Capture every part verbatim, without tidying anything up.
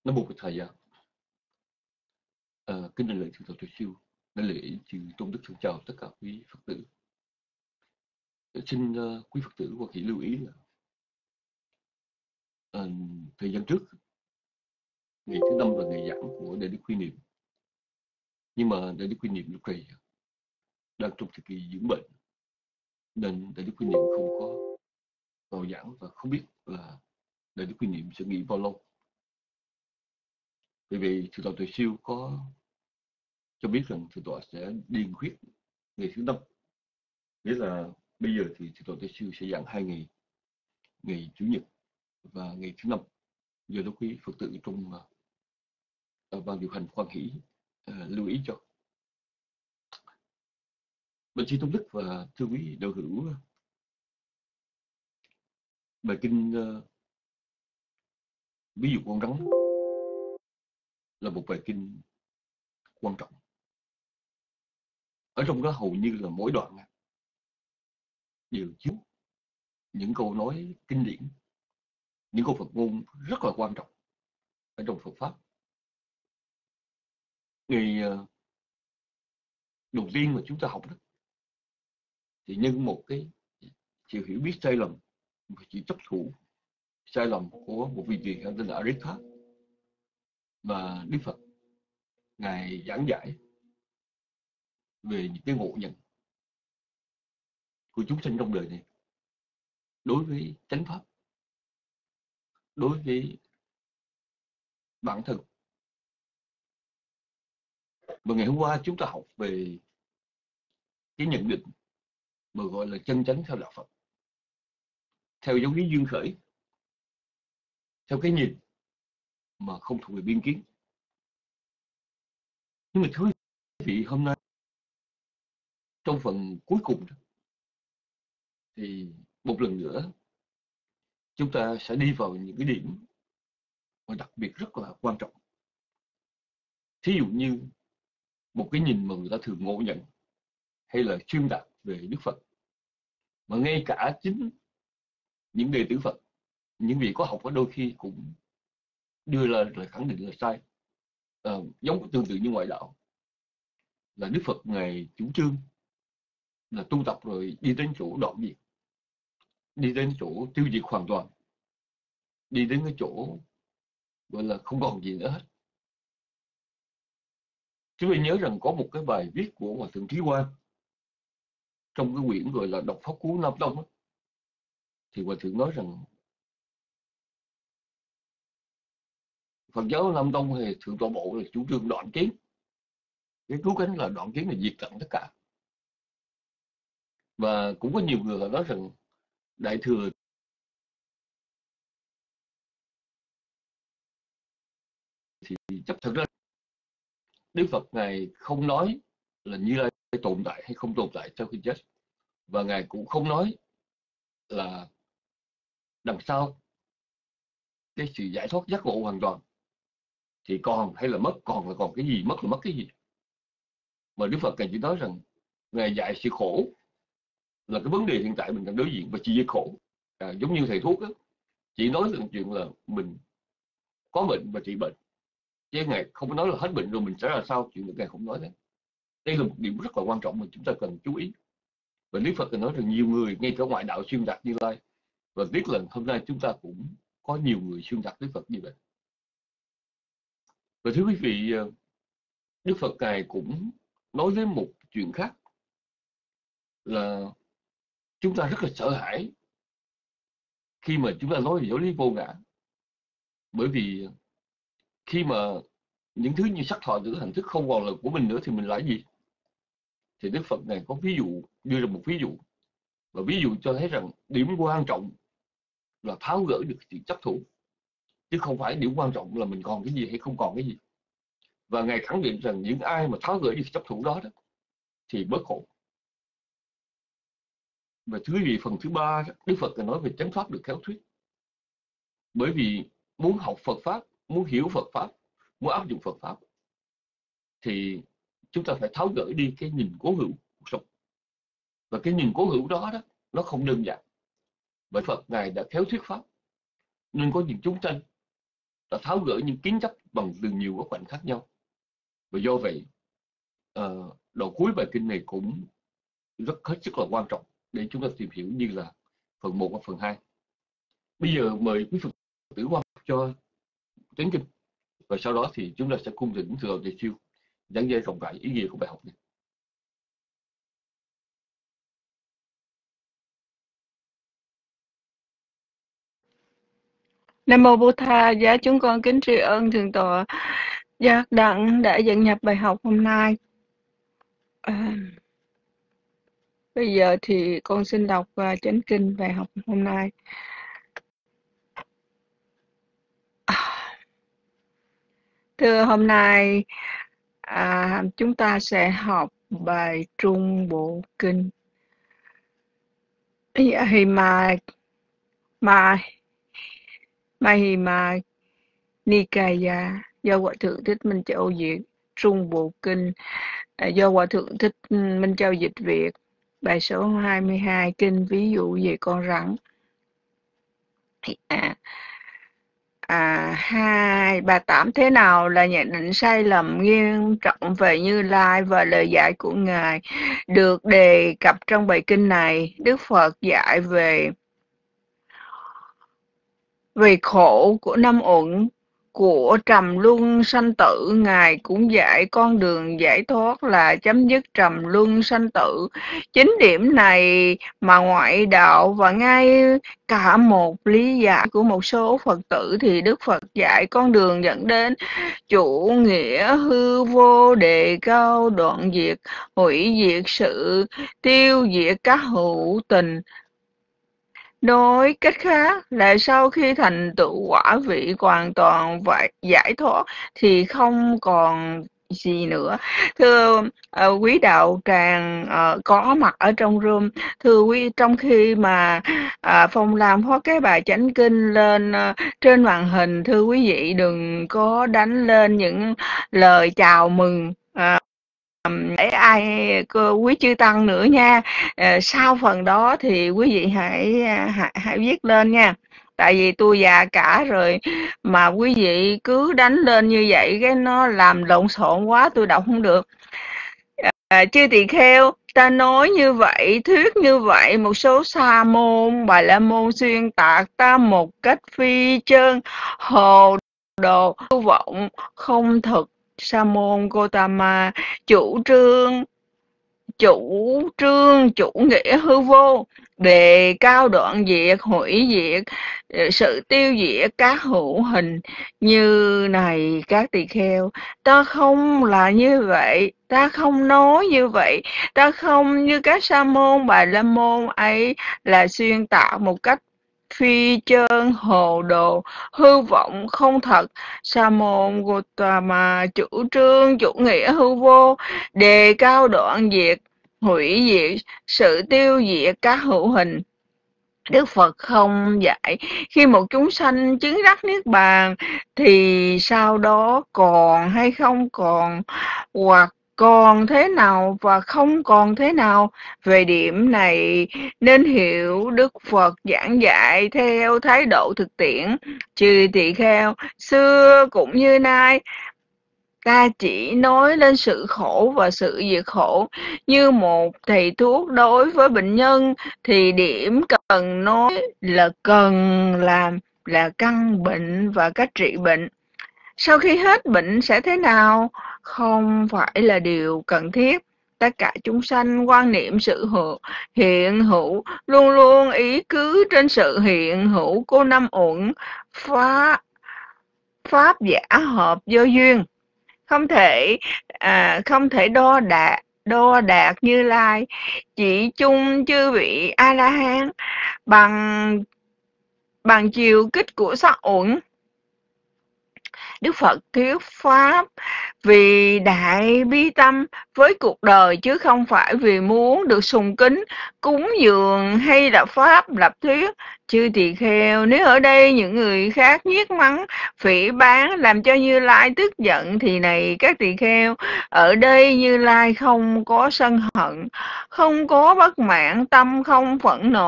Nói một thời gian, ờ, kính đảnh lễ Thượng tọa Tuệ Siêu, đảnh lễ chư tôn đức thượng chào tất cả quý Phật tử. Xin ờ, quý Phật tử quan hỷ lưu ý là ờ, thời gian trước, ngày thứ năm là ngày giảng của Đại đức Quy Niệm, nhưng mà Đại đức Quy Niệm lúc này đang trong thời kỳ dưỡng bệnh, nên Đại đức Quy Niệm không có vào giảng và không biết là Đại đức Quy Niệm sẽ nghỉ bao lâu. Vì vậy Thượng tọa Tuệ Siêu có cho biết rằng Thượng tọa sẽ điền khuyết ngày thứ năm, nghĩa là bây giờ thì Thượng tọa Tuệ Siêu sẽ giảng hai ngày, ngày chủ nhật và ngày thứ năm. Giờ đó quý Phật tử trong uh, ban điều hành khoan hỷ uh, lưu ý cho. Bên chi tôn đức và thưa quý đạo hữu, bài kinh uh, ví dụ con rắn là một bài kinh quan trọng. Ở trong đó hầu như là mỗi đoạn đều chứa những câu nói kinh điển, những câu Phật ngôn rất là quan trọng ở trong Phật pháp. Ngày uh, đầu tiên mà chúng ta học đó, thì nhân một cái sự hiểu biết sai lầm, một sự chấp thủ sai lầm của một vị truyền tên là Aritha, và Đức Phật ngài giảng giải về những cái ngộ nhận của chúng sinh trong đời này đối với chánh pháp, đối với bản thân. Và ngày hôm qua chúng ta học về cái nhận định mà gọi là chân chánh theo đạo Phật, theo giáo lý duyên khởi, theo cái nhìn mà không thuộc về biên kiến. Nhưng mà thưa quý vị, hôm nay trong phần cuối cùng thì một lần nữa chúng ta sẽ đi vào những cái điểm mà đặc biệt rất là quan trọng. Thí dụ như một cái nhìn mà người ta thường ngộ nhận hay là xuyên tạc về Đức Phật, mà ngay cả chính những đệ tử Phật, những vị có học ở đôi khi cũng đưa ra lời khẳng định là sai. À, giống tương tự như ngoại đạo, là Đức Phật ngài chủ trương là tu tập rồi đi đến chỗ đoạn diệt, đi đến chỗ tiêu diệt hoàn toàn, đi đến cái chỗ gọi là không còn gì nữa hết. Chúng tôi nhớ rằng có một cái bài viết của Hòa Thượng Trí Quang trong cái quyển gọi là Đọc Pháp Cú Nam Tông đó, thì Hòa Thượng nói rằng Phật giáo Nam Tông hay Thượng Tọa Bộ là chủ trương đoạn kiến, cái cứu cánh là đoạn kiến là diệt tận tất cả. Và cũng có nhiều người nói rằng Đại Thừa thì chấp thật ra Đức Phật ngài không nói là Như Lai tồn tại hay không tồn tại sau khi chết, và ngài cũng không nói là đằng sau cái sự giải thoát giác ngộ hoàn toàn thì còn hay là mất, còn là còn cái gì, mất là mất cái gì. Mà Đức Phật ngài chỉ nói rằng ngài dạy sự khổ là cái vấn đề hiện tại mình đang đối diện và chỉ với khổ. À, giống như thầy thuốc đó, chỉ nói là chuyện là mình có bệnh và trị bệnh, chứ ngài không có nói là hết bệnh rồi mình sẽ là sao, chuyện ngài không nói đấy. Đây là một điểm rất là quan trọng mà chúng ta cần chú ý. Và Đức Phật nói rằng nhiều người ngay cả ngoại đạo xuyên tạc Như Lai, và tiếc là hôm nay chúng ta cũng có nhiều người xuyên tạc Đức Phật như vậy. Và thưa quý vị, Đức Phật ngài cũng nói đến một chuyện khác, là chúng ta rất là sợ hãi khi mà chúng ta nói về giáo lý vô ngã. Bởi vì khi mà những thứ như sắc thọ tưởng hành thức không còn là của mình nữa thì mình là gì? Thì Đức Phật này có ví dụ, đưa ra một ví dụ, và ví dụ cho thấy rằng điểm quan trọng là tháo gỡ được sự chấp thủ, chứ không phải điểm quan trọng là mình còn cái gì hay không còn cái gì. Và ngài khẳng định rằng những ai mà tháo gỡ được chấp thủ đó, đó thì bớt khổ. Và thứ gì phần thứ ba, Đức Phật nói về chánh pháp được khéo thuyết. Bởi vì muốn học Phật pháp, muốn hiểu Phật pháp, muốn áp dụng Phật pháp thì chúng ta phải tháo gỡ đi cái nhìn cố hữu cuộc sống. Và cái nhìn cố hữu đó, đó nó không đơn giản. Bởi Phật ngài đã khéo thuyết pháp, nên có những chúng sanh đã tháo gỡ những kiến chấp bằng từ nhiều góc cạnh khác nhau. Và do vậy, uh, đoạn cuối bài kinh này cũng rất hết sức là quan trọng để chúng ta tìm hiểu như là phần một và phần hai. Bây giờ mời quý Phật tử quan cho chánh kinh, và sau đó thì chúng ta sẽ cung thỉnh Thượng Tọa Siêu giảng dạy rộng rãi ý nghĩa của bài học này. Nam mô Bổn Tha, giá chúng con kính tri ân Thượng Tọa Giác Đặng đã dẫn nhập bài học hôm nay. À, bây giờ thì con xin đọc uh, chánh kinh bài học hôm nay. À, thưa hôm nay à, chúng ta sẽ học bài Trung Bộ Kinh Hima Ma Mahima Nikaya do Hòa Thượng Thích Minh Châu dịch. Trung Bộ Kinh à, do Hòa Thượng Thích Minh Châu dịch Việt. Bài số hai mươi hai, kinh ví dụ về con rắn. À, à, hai ba tám thế nào là nhận định sai lầm nghiêm trọng về Như Lai và lời dạy của Ngài được đề cập trong bài kinh này. Đức Phật dạy về về khổ của năm uẩn, của trầm luân sanh tử. Ngài cũng dạy con đường giải thoát là chấm dứt trầm luân sanh tử. Chính điểm này mà ngoại đạo và ngay cả một lý giải của một số Phật tử thì Đức Phật dạy con đường dẫn đến chủ nghĩa hư vô, đề cao đoạn diệt, hủy diệt sự, tiêu diệt các hữu tình. Nói cách khác là sau khi thành tựu quả vị hoàn toàn và giải thoát thì không còn gì nữa. Thưa uh, quý đạo tràng uh, có mặt ở trong room, thưa quý, trong khi mà uh, Phong làm phát cái bài chánh kinh lên uh, trên màn hình, thưa quý vị đừng có đánh lên những lời chào mừng uh, để ai quý chư tăng nữa nha. À, sau phần đó thì quý vị hãy hãy, hãy viết lên nha, tại vì tôi già cả rồi mà quý vị cứ đánh lên như vậy cái nó làm lộn xộn quá, tôi đọc không được. À, chư tỳ kheo, ta nói như vậy, thuyết như vậy, một số sa môn Bà La Môn xuyên tạc ta một cách phi chân hồ đồ, hư vọng không thực. Sa môn Gotama chủ trương chủ trương chủ nghĩa hư vô, đề cao đoạn diệt, hủy diệt, sự tiêu diệt các hữu hình như này. Các tỳ kheo, ta không là như vậy, ta không nói như vậy, ta không như các sa môn Bà La Môn ấy là xuyên tạc một cách phi chân hồ đồ, hư vọng không thật. Sa môn Gotama chủ trương chủ nghĩa hư vô, đề cao đoạn diệt, hủy diệt, sự tiêu diệt các hữu hình. Đức Phật không dạy khi một chúng sanh chứng đắc niết bàn thì sau đó còn hay không còn, hoặc còn thế nào và không còn thế nào. Về điểm này nên hiểu Đức Phật giảng dạy theo thái độ thực tiễn. Chư tỳ kheo, xưa cũng như nay, ta chỉ nói lên sự khổ và sự diệt khổ. Như một thầy thuốc đối với bệnh nhân thì điểm cần nói là cần làm là căn bệnh và cách trị bệnh. Sau khi hết bệnh sẽ thế nào không phải là điều cần thiết. Tất cả chúng sanh quan niệm sự hữu, hiện hữu, luôn luôn ý cứ trên sự hiện hữu của năm uẩn, pháp, pháp giả hợp do duyên. Không thể à, không thể đo đạt đo đạt Như Lai chỉ chung chư vị A La Hán bằng bằng chiều kích của sắc uẩn. Đức Phật thuyết pháp vì đại bi tâm với cuộc đời, chứ không phải vì muốn được sùng kính, cúng dường hay là pháp lập thuyết. Chư tỳ kheo, nếu ở đây những người khác nhiếc mắng, phỉ báng làm cho Như Lai tức giận thì này các tỳ kheo, ở đây Như Lai không có sân hận, không có bất mãn tâm, không phẫn nộ.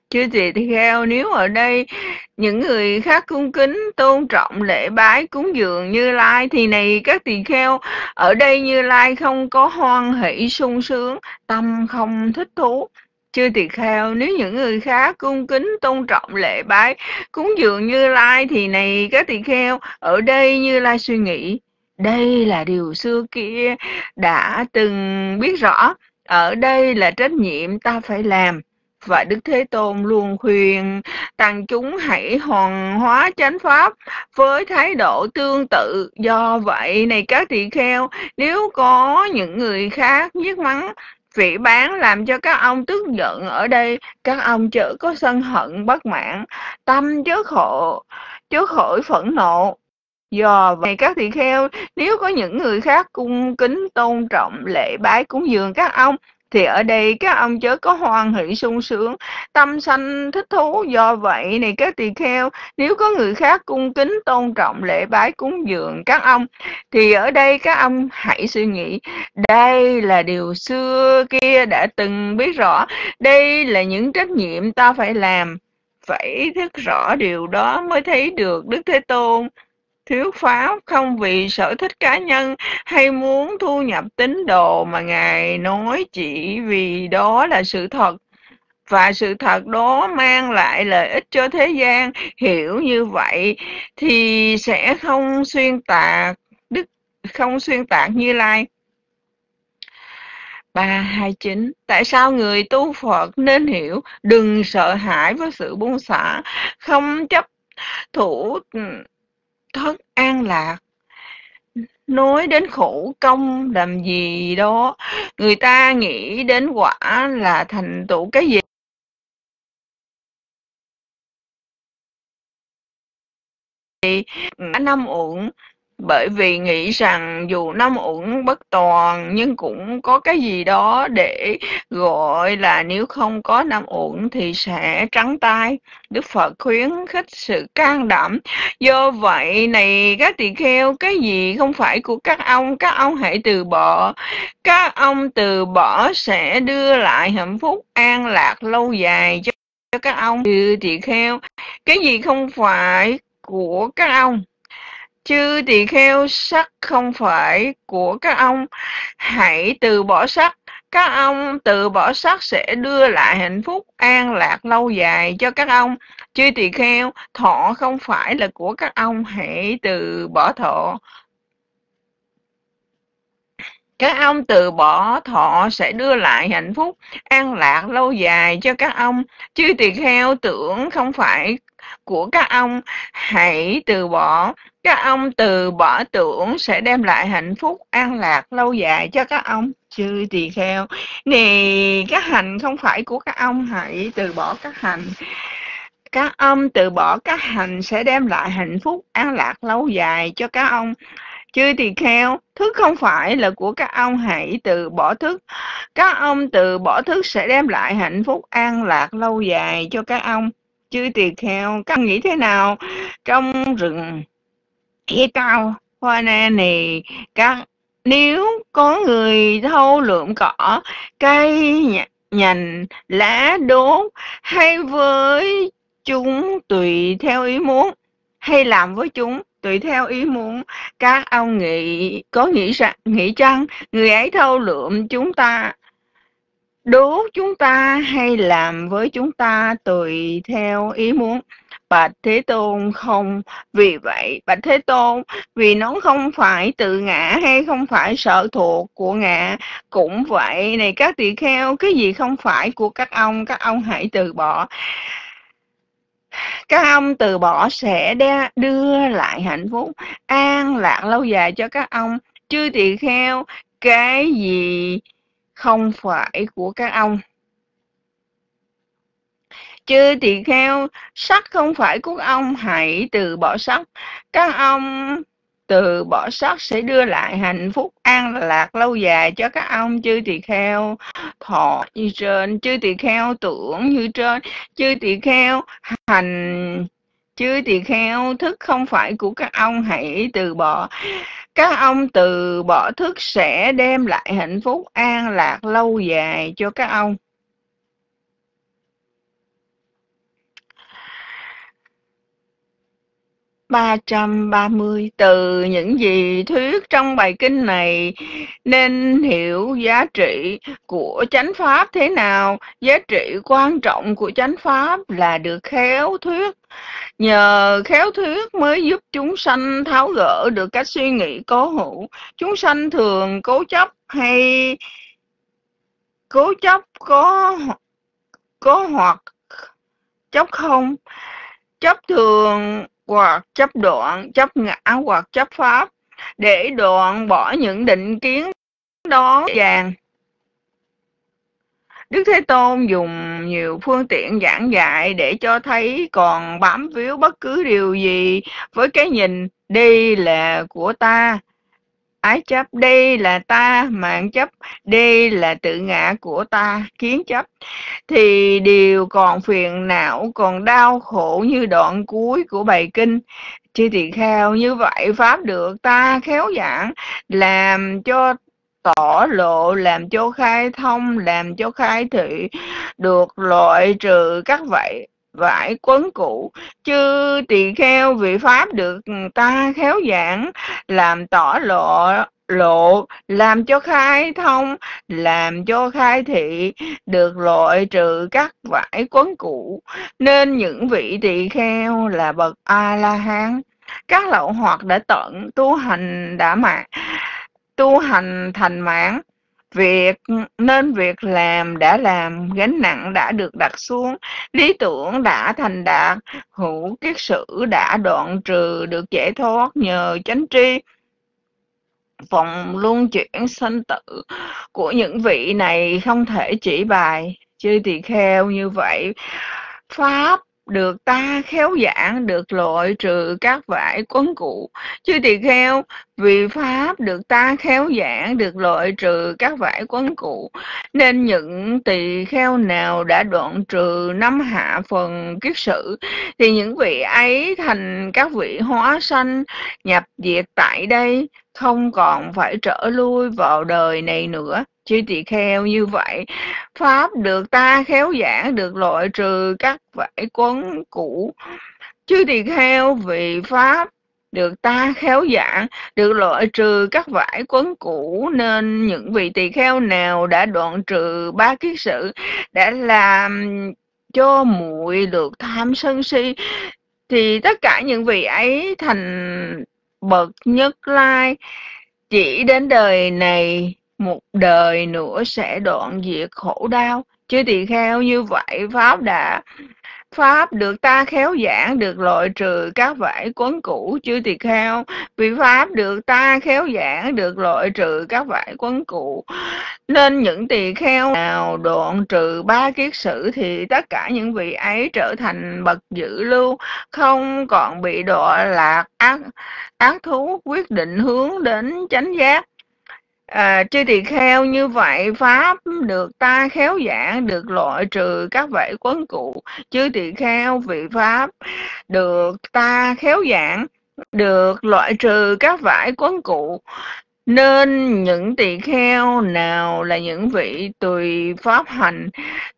Chư tỳ kheo, nếu ở đây những người khác cung kính tôn trọng lễ bái cúng dường Như Lai, thì này các tỳ kheo, ở đây Như Lai không có hoan hỷ sung sướng, tâm không thích thú. Chư tỳ kheo, nếu những người khác cung kính tôn trọng lễ bái cúng dường Như Lai, thì này các tỳ kheo, ở đây Như Lai suy nghĩ, đây là điều xưa kia đã từng biết rõ, ở đây là trách nhiệm ta phải làm. Và Đức Thế Tôn luôn khuyên tăng chúng hãy hoàn hóa chánh pháp với thái độ tương tự. Do vậy này các tỳ kheo, nếu có những người khác giết mắng, phỉ báng làm cho các ông tức giận, ở đây các ông chớ có sân hận bất mãn, tâm chớ khổ chớ khỏi phẫn nộ. Do vậy các tỳ kheo, nếu có những người khác cung kính tôn trọng lễ bái cúng dường các ông, thì ở đây các ông chớ có hoan hỷ sung sướng, tâm sanh thích thú. Do vậy này các tỳ kheo, nếu có người khác cung kính tôn trọng lễ bái cúng dường các ông, thì ở đây các ông hãy suy nghĩ, đây là điều xưa kia đã từng biết rõ, đây là những trách nhiệm ta phải làm. Phải thức rõ điều đó mới thấy được Đức Thế Tôn thuyết pháp không vì sở thích cá nhân hay muốn thu nhập tín đồ, mà Ngài nói chỉ vì đó là sự thật, và sự thật đó mang lại lợi ích cho thế gian. Hiểu như vậy thì sẽ không xuyên tạc đức không xuyên tạc Như Lai. Ba hai chín. Tại sao người tu Phật nên hiểu, đừng sợ hãi với sự buông xả, không chấp thủ thất an lạc. Nói đến khổ công làm gì đó, người ta nghĩ đến quả là thành tựu cái gì. Năm uẩn, bởi vì nghĩ rằng dù năm uẩn bất toàn nhưng cũng có cái gì đó để gọi là nếu không có năm uẩn thì sẽ trắng tay. Đức Phật khuyến khích sự can đảm. Do vậy này các tỳ kheo, cái gì không phải của các ông, các ông hãy từ bỏ. Các ông từ bỏ sẽ đưa lại hạnh phúc an lạc lâu dài cho các ông. Chư tỳ kheo, cái gì không phải của các ông, chư tỳ kheo, sắc không phải của các ông, hãy từ bỏ sắc. Các ông từ bỏ sắc sẽ đưa lại hạnh phúc an lạc lâu dài cho các ông. Chư tỳ kheo, thọ không phải là của các ông, hãy từ bỏ thọ. Các ông từ bỏ thọ sẽ đưa lại hạnh phúc an lạc lâu dài cho các ông. Chư tỳ kheo, tưởng không phải của các ông, hãy từ bỏ. Các ông từ bỏ tưởng sẽ đem lại hạnh phúc an lạc lâu dài cho các ông. Chư tỳ kheo, này các hành không phải của các ông, hãy từ bỏ các hành. Các ông từ bỏ các hành sẽ đem lại hạnh phúc an lạc lâu dài cho các ông. Chư tỳ kheo, thức không phải là của các ông, hãy từ bỏ thức. Các ông từ bỏ thức sẽ đem lại hạnh phúc an lạc lâu dài cho các ông. Chư tỳ kheo, các ông nghĩ thế nào trong rừng cây cao hoa na này? Các nếu có người thâu lượm cỏ, cây nhành, lá đốn, hay với chúng tùy theo ý muốn, hay làm với chúng tùy theo ý muốn, các ông nghĩ có nghĩ rằng nghĩ chăng người ấy thâu lượm chúng ta, đố chúng ta, hay làm với chúng ta tùy theo ý muốn? Bạch Thế Tôn, không. Vì vậy Bạch Thế Tôn, vì nó không phải tự ngã hay không phải sở thuộc của ngã. Cũng vậy này các tỳ kheo, cái gì không phải của các ông, các ông hãy từ bỏ. Các ông từ bỏ sẽ đưa lại hạnh phúc an lạc lâu dài cho các ông. Chư tỳ kheo, cái gì không phải của các ông. Chư tỳ kheo, sắc không phải của ông, hãy từ bỏ sắc. Các ông từ bỏ sắc sẽ đưa lại hạnh phúc an lạc lâu dài cho các ông. Chư tỳ kheo, thọ như trên. Chư tỳ kheo, tưởng như trên. Chư tỳ kheo, hành. Chư tỳ kheo, thức không phải của các ông, hãy từ bỏ. Các ông từ bỏ thức sẽ đem lại hạnh phúc an lạc lâu dài cho các ông. ba trăm ba mươi. Từ những gì thuyết trong bài kinh này nên hiểu giá trị của chánh pháp thế nào. Giá trị quan trọng của chánh pháp là được khéo thuyết. Nhờ khéo thuyết mới giúp chúng sanh tháo gỡ được cách suy nghĩ cố hữu. Chúng sanh thường cố chấp hay cố chấp có có hoặc chấp không, chấp thường hoặc chấp đoạn, chấp ngã hoặc chấp pháp. Để đoạn bỏ những định kiến đó dàng, Đức Thế Tôn dùng nhiều phương tiện giảng dạy để cho thấy còn bám víu bất cứ điều gì với cái nhìn đây là của ta, ái chấp, đây là ta, mạng chấp, đây là tự ngã của ta, kiến chấp, thì điều còn phiền não, còn đau khổ như đoạn cuối của bài kinh. Chư tỳ kheo, như vậy pháp được ta khéo giảng, làm cho tỏ lộ, làm cho khai thông, làm cho khai thị, được loại trừ các vậy vải quấn cũ. Chư tỳ kheo, vị pháp được ta khéo giảng, làm tỏ lộ lộ, làm cho khai thông, làm cho khai thị, được loại trừ các vải quấn cũ. Nên những vị tỳ kheo là bậc A La Hán, các lậu hoặc đã tận tu hành đã mạng, tu hành thành mãn. Việc nên việc làm đã làm, gánh nặng đã được đặt xuống, lý tưởng đã thành đạt, hữu kiết sử đã đoạn trừ, được giải thoát nhờ chánh tri. Vòng luân chuyển sanh tử của những vị này không thể chỉ bài. Chư tỳ kheo, như vậy pháp được ta khéo giảng, được loại trừ các vải quấn cũ. Chư tỳ kheo, vì pháp được ta khéo giảng, được loại trừ các vải quấn cũ, nên những tỳ kheo nào đã đoạn trừ năm hạ phần kiết sử, thì những vị ấy thành các vị hóa sanh, nhập diệt tại đây, không còn phải trở lui vào đời này nữa. Chư tỳ kheo, như vậy pháp được ta khéo giảng, được loại trừ các vải quấn cũ. Chư tỳ kheo, vì pháp được ta khéo giảng, được loại trừ các vải quấn cũ, nên những vị tỳ kheo nào đã đoạn trừ ba kiết sử, đã làm cho muội được tham sân si, thì tất cả những vị ấy thành bậc Nhất Lai. Chỉ đến đời này, một đời nữa sẽ đoạn diệt khổ đau. Chư tỳ kheo, như vậy pháp đã pháp được ta khéo giảng, được loại trừ các vải quấn cũ. Chư tỳ kheo, vì pháp được ta khéo giảng, được loại trừ các vải quấn cũ, nên những tỳ kheo nào đoạn trừ ba kiết sử, thì tất cả những vị ấy trở thành bậc dự lưu, không còn bị đọa lạc ác ác thú, quyết định hướng đến chánh giác. À, chư tỳ kheo, như vậy pháp được ta khéo giảng, được loại trừ các vải quấn cũ. Chư tỳ kheo, vị pháp được ta khéo giảng, được loại trừ các vải quấn cũ, nên những tỳ kheo nào là những vị tùy pháp hành,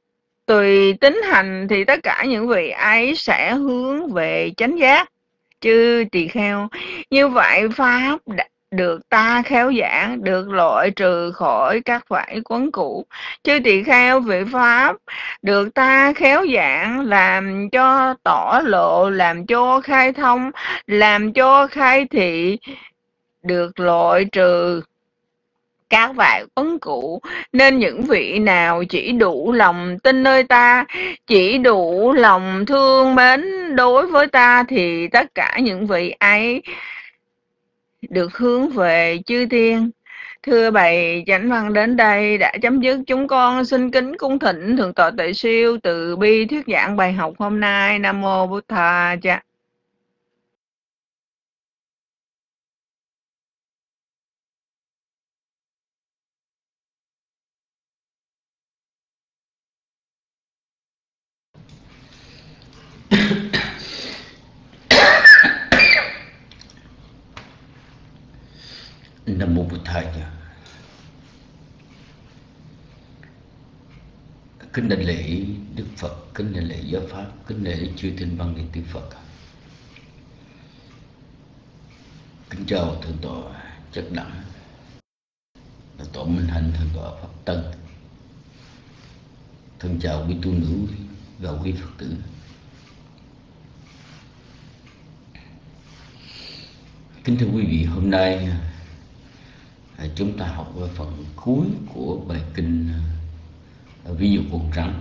tùy tính hành, thì tất cả những vị ấy sẽ hướng về chánh giác. Chư tỳ kheo, như vậy pháp được ta khéo giảng, được loại trừ khỏi các vải quấn cũ. Chư tỳ kheo, vị pháp được ta khéo giảng, làm cho tỏ lộ, làm cho khai thông, làm cho khai thị, được loại trừ các vải quấn cũ. Nên những vị nào chỉ đủ lòng tin nơi ta, chỉ đủ lòng thương mến đối với ta, thì tất cả những vị ấy được hướng về chư thiên. Thưa bài chánh văn đến đây đã chấm dứt. Chúng con xin kính cung thỉnh Thượng tọa Tuệ Siêu từ bi thuyết giảng bài học hôm nay. Nam mô Bụt Thà Cha. Nam mô Bụt Thầy. Kính đảnh lễ Đức Phật, kính đảnh lễ giáo pháp, kính đảnh lễ chư thiên văn điện tử Phật. Kính chào Thượng tọa Chất Đẳng, Tọa Minh Hạnh, Thượng tọa Pháp Tân. Thân chào quý tu nữ và quý Phật tử. Kính thưa quý vị, hôm nay chúng ta học ở phần cuối của bài kinh Ví dụ con rắn.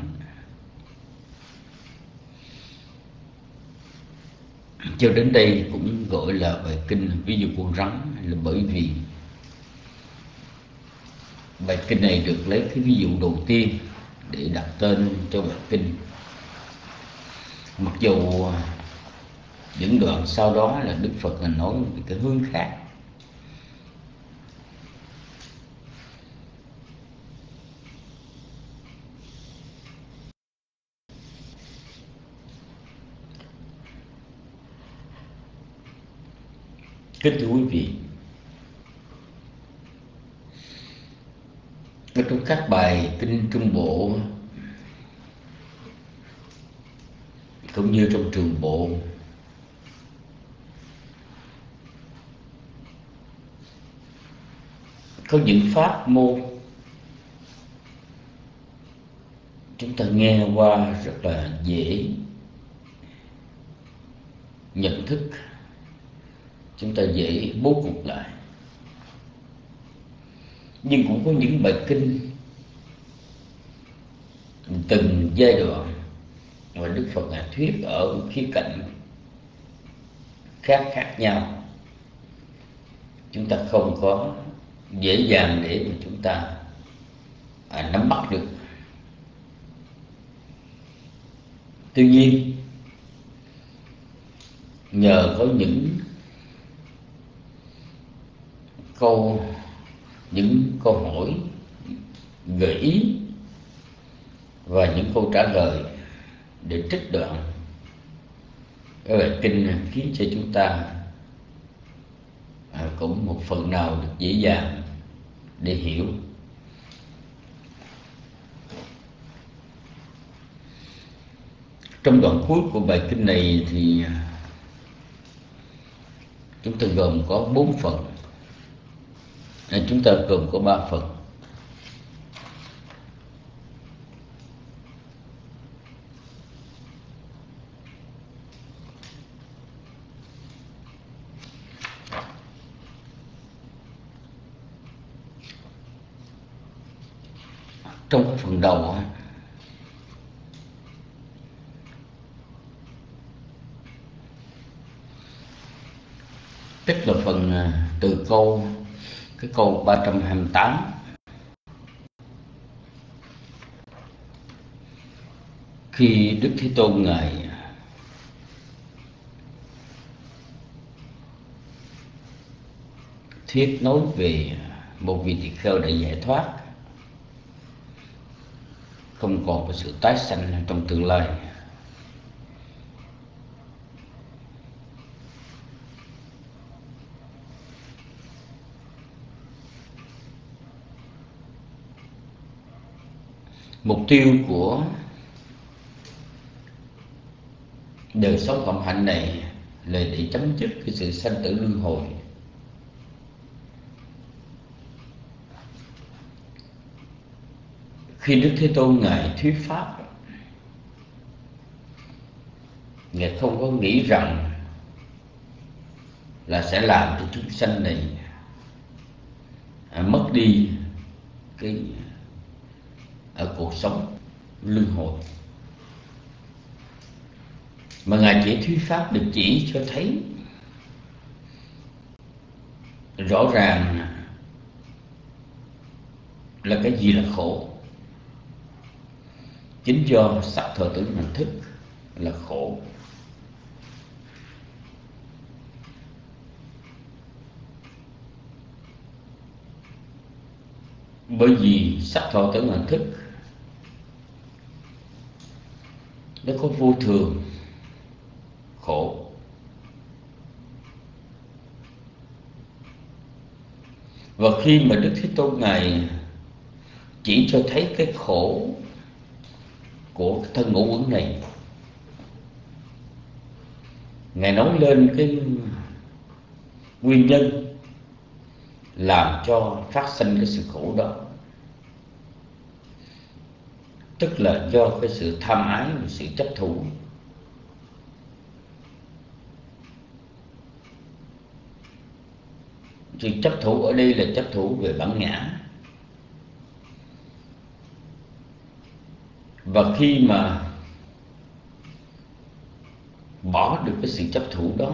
Cho đến đây cũng gọi là bài kinh Ví dụ con rắn là bởi vì bài kinh này được lấy cái ví dụ đầu tiên để đặt tên cho bài kinh. Mặc dù những đoạn sau đó là Đức Phật là nói về cái hướng khác. Kính thưa quý vị, ở trong các bài kinh Trung Bộ cũng như trong Trường Bộ, có những pháp môn chúng ta nghe qua rất là dễ nhận thức, chúng ta dễ bố cục lại. Nhưng cũng có những bài kinh từng giai đoạn mà Đức Phật ngài thuyết ở khía cạnh khác khác nhau, chúng ta không có dễ dàng để mà chúng ta à, nắm bắt được. Tuy nhiên, nhờ có những câu những câu hỏi gợi ý và những câu trả lời để trích đoạn cái bài kinh khiến cho chúng ta à, cũng một phần nào được dễ dàng để hiểu. Trong đoạn cuối của bài kinh này thì chúng ta gồm có bốn phần. Nên chúng ta gồm có ba phần. Trong cái phần đầu tức là phần từ câu cái câu ba trăm hai mươi tám, khi Đức Thế Tôn ngài thuyết nói về một vị tỳ kheo đã giải thoát, không còn có sự tái sanh trong tương lai. Mục tiêu của đời sống cộng hạnh này là để chấm dứt cái sự sanh tử luân hồi. Khi Đức Thế Tôn ngài thuyết pháp, ngài không có nghĩ rằng là sẽ làm cho chúng sanh này à, mất đi cái ở cuộc sống luân hồi, mà ngài chỉ thuyết pháp được chỉ cho thấy rõ ràng là cái gì là khổ. Chính do sắc thọ tưởng hành thức là khổ. Bởi vì sắc thọ tưởng hành thức nó có vô thường, khổ. Và khi mà Đức Thế Tôn ngài chỉ cho thấy cái khổ của cái thân ngũ uẩn này, ngài nói lên cái nguyên nhân làm cho phát sinh cái sự khổ đó, tức là do cái sự tham ái và sự chấp thủ. Sự chấp thủ ở đây là chấp thủ về bản ngã. Và khi mà bỏ được cái sự chấp thủ đó,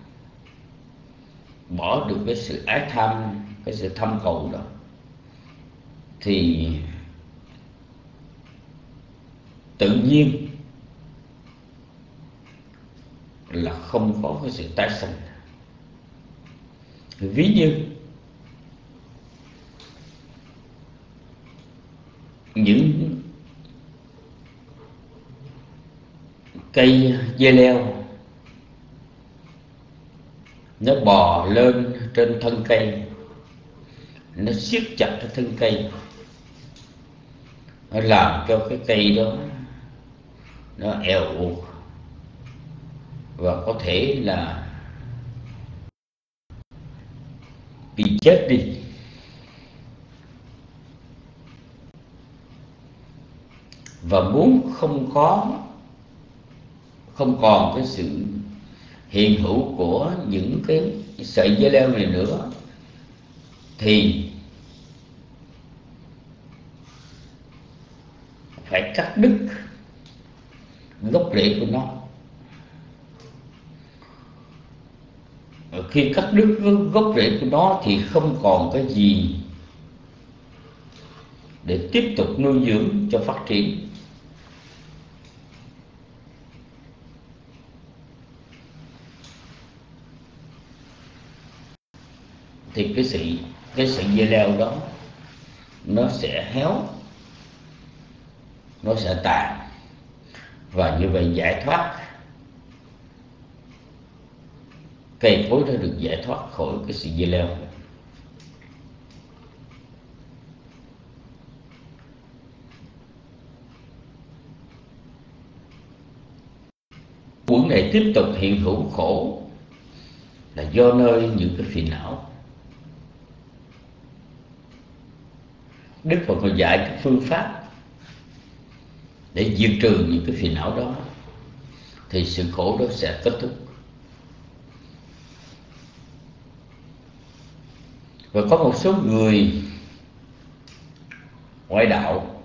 bỏ được cái sự ái tham, cái sự tham cầu đó, thì tự nhiên là không có cái sự tái sanh. Ví như những cây dây leo nó bò lên trên thân cây, nó siết chặt cái thân cây, nó làm cho cái cây đó nó eo uột và có thể là bị chết đi. Và muốn không có không còn cái sự hiện hữu của những cái sợi dây leo này nữa, thì phải cắt đứt gốc rễ của nó. Khi cắt đứt gốc rễ của nó thì không còn cái gì để tiếp tục nuôi dưỡng cho phát triển. Thì cái sợi cái sợi dây leo đó nó sẽ héo, nó sẽ tàn, và như vậy giải thoát, cây cối đã được giải thoát khỏi cái sợi dây leo. Quẩn này tiếp tục hiện hữu khổ là do nơi những cái phiền não. Đức Phật còn dạy cái phương pháp để diệt trừ những cái phiền não đó, thì sự khổ đó sẽ kết thúc. Và có một số người ngoại đạo,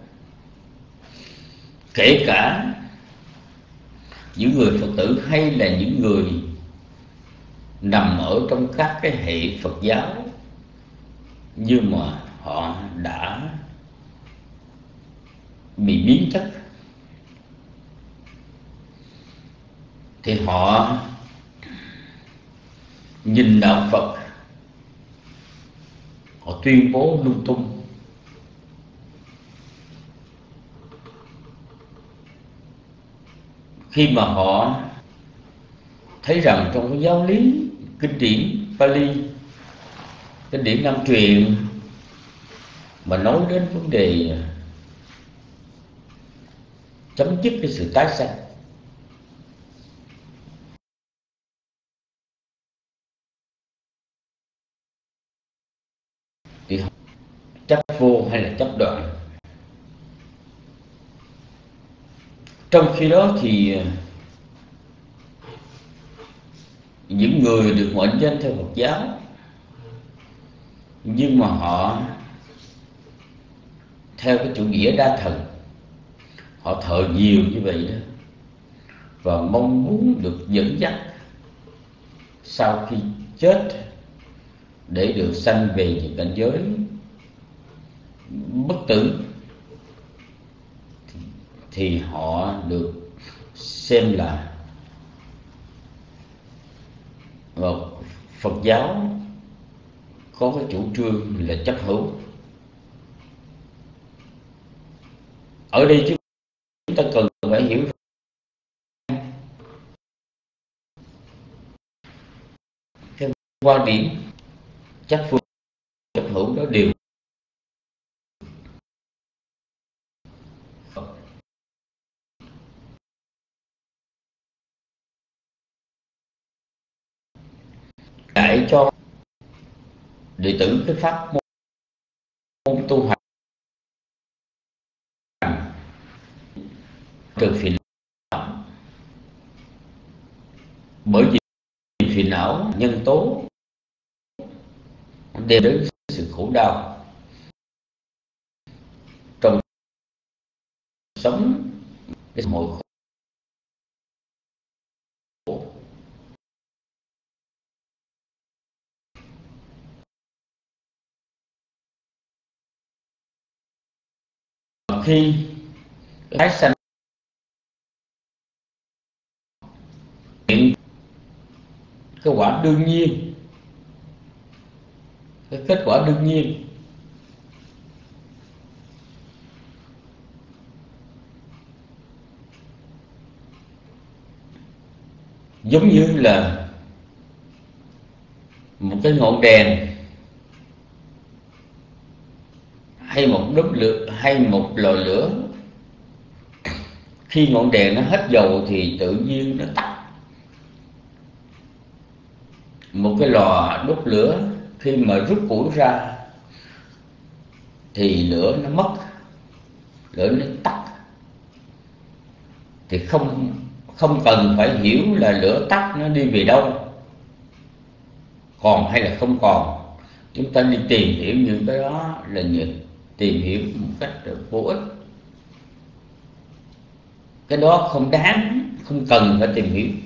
kể cả những người Phật tử hay là những người nằm ở trong các cái hệ Phật giáo, nhưng mà họ đã bị biến chất, thì họ nhìn đạo Phật, họ tuyên bố lung tung. Khi mà họ thấy rằng trong cái giáo lý kinh điển Pali, kinh điển Nam truyền mà nói đến vấn đề chấm dứt cái sự tái sanh, thì chấp vô hay là chấp đoạn. Trong khi đó thì những người được mệnh danh theo Phật giáo, nhưng mà họ theo cái chủ nghĩa đa thần, họ thờ nhiều như vậy đó, và mong muốn được dẫn dắt sau khi chết để được sanh về những cảnh giới bất tử, thì họ được xem là Phật giáo có cái chủ trương là chấp hữu. Ở đây chúng ta cần phải hiểu cái quan điểm chấp phương chấp hữu đó đều dạy cho đệ tử cái pháp môn tu hành trừ phiền não, bởi vì phiền não nhân tố đem đến sự khổ đau trong sống, cái xã hội khổ. Khi tái sanh cái quả đương nhiên, cái kết quả đương nhiên, giống như là một cái ngọn đèn hay một đốm lửa hay một lò lửa. Khi ngọn đèn nó hết dầu thì tự nhiên nó tắt. Một cái lò đốt lửa khi mà rút củi ra thì lửa nó mất, lửa nó tắt. Thì không không cần phải hiểu là lửa tắt nó đi về đâu, còn hay là không còn. Chúng ta đi tìm hiểu những cái đó là những tìm hiểu một cách vô ích. Cái đó không đáng, không cần phải tìm hiểu.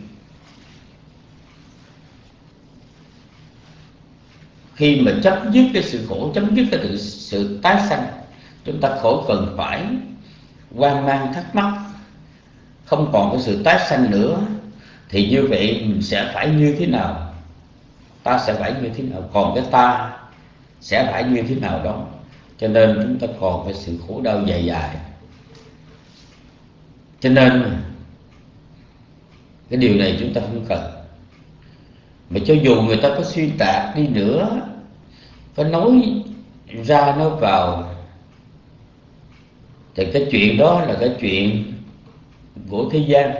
Khi mà chấm dứt cái sự khổ, chấm dứt cái sự tái sanh, chúng ta khỏi cần phải hoang mang thắc mắc. Không còn cái sự tái sanh nữa thì như vậy mình sẽ phải như thế nào? Ta sẽ phải như thế nào? Còn cái ta sẽ phải như thế nào đó? Cho nên chúng ta còn cái sự khổ đau dài dài. Cho nên cái điều này chúng ta không cần. Mà cho dù người ta có xuyên tạc đi nữa, có nói ra nói vào, thì cái chuyện đó là cái chuyện của thế gian.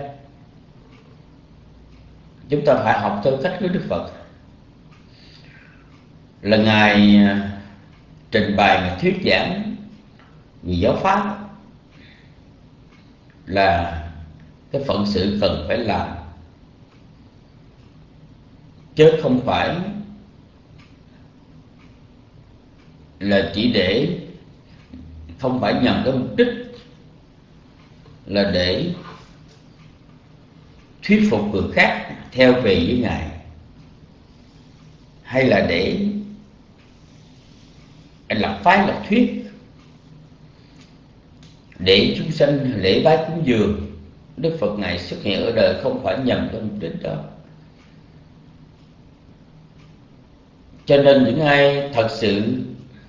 Chúng ta phải học theo cách của Đức Phật, là Ngài trình bày, Ngài thuyết giảng về giáo pháp là cái phận sự cần phải làm, chứ không phải là chỉ để, không phải nhằm cái mục đích là để thuyết phục người khác theo về với Ngài, hay là để lập phái lập thuyết để chúng sanh lễ bái cúng dường. Đức Phật Ngài xuất hiện ở đời không phải nhằm cái mục đích đó. Cho nên những ai thật sự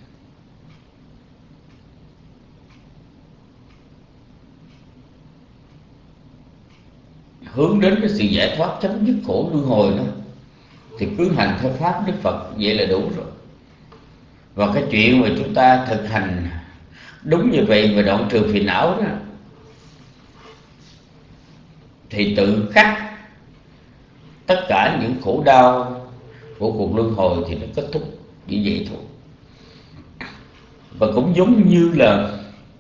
hướng đến cái sự giải thoát, chấm dứt khổ luân hồi đó, thì cứ hành theo pháp Đức Phật vậy là đủ rồi. Và cái chuyện mà chúng ta thực hành đúng như vậy và đoạn trừ phiền não đó, thì tự khắc tất cả những khổ đau của cuộc luân hồi thì nó kết thúc như vậy thôi. Và cũng giống như là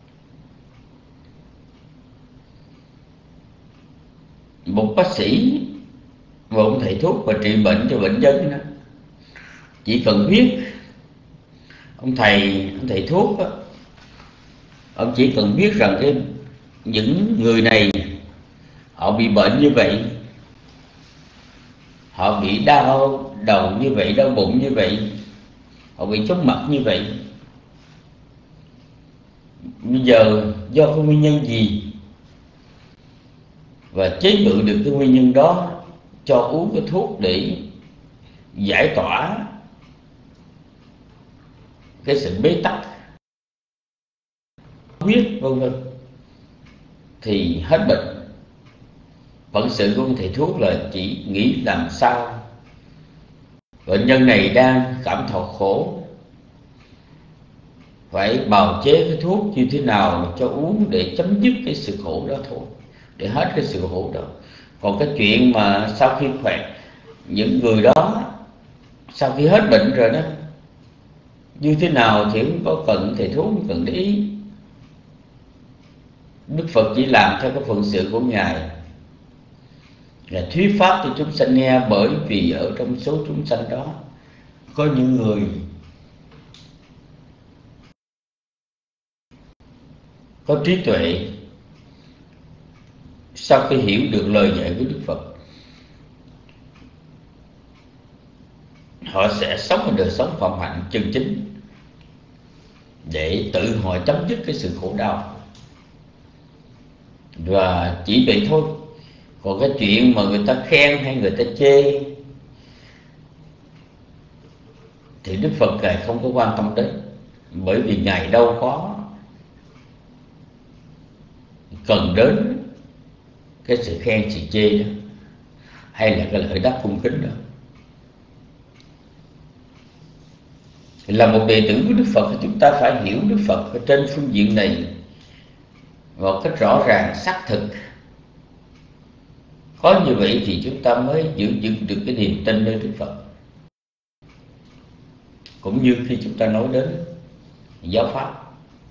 một bác sĩ, một ông thầy thuốc và trị bệnh cho bệnh nhân đó, chỉ cần biết ông thầy ông thầy thuốc đó, ông chỉ cần biết rằng cái những người này họ bị bệnh như vậy, họ bị đau đầu như vậy, đau bụng như vậy, họ bị chóng mặt như vậy, bây giờ do cái nguyên nhân gì, và chế ngự được cái nguyên nhân đó, cho uống cái thuốc để giải tỏa cái sự bế tắc, huyết vân vân, thì hết bệnh. Phận sự của ông thầy thuốc là chỉ nghĩ làm sao bệnh nhân này đang cảm thọ khổ, phải bào chế cái thuốc như thế nào cho uống để chấm dứt cái sự khổ đó thôi, để hết cái sự khổ đó. Còn cái chuyện mà sau khi khỏe, những người đó sau khi hết bệnh rồi đó, như thế nào thì không có cần thầy thuốc, không cần để ý. Đức Phật chỉ làm theo cái phận sự của Ngài là thuyết pháp cho chúng sanh nghe, bởi vì ở trong số chúng sanh đó có những người có trí tuệ, sau khi hiểu được lời dạy của Đức Phật, họ sẽ sống một đời sống phạm hạnh chân chính để tự họ chấm dứt cái sự khổ đau. Và chỉ vậy thôi. Còn cái chuyện mà người ta khen hay người ta chê thì Đức Phật Ngài không có quan tâm đến, bởi vì Ngài đâu có cần đến cái sự khen sự chê đó, hay là cái lợi đáp cung kính đó. Là một đệ tử của Đức Phật thì chúng ta phải hiểu Đức Phật ở trên phương diện này một cách rõ ràng, xác thực. Có như vậy thì chúng ta mới giữ vững được cái niềm tin nơi Đức Phật. Cũng như khi chúng ta nói đến giáo pháp,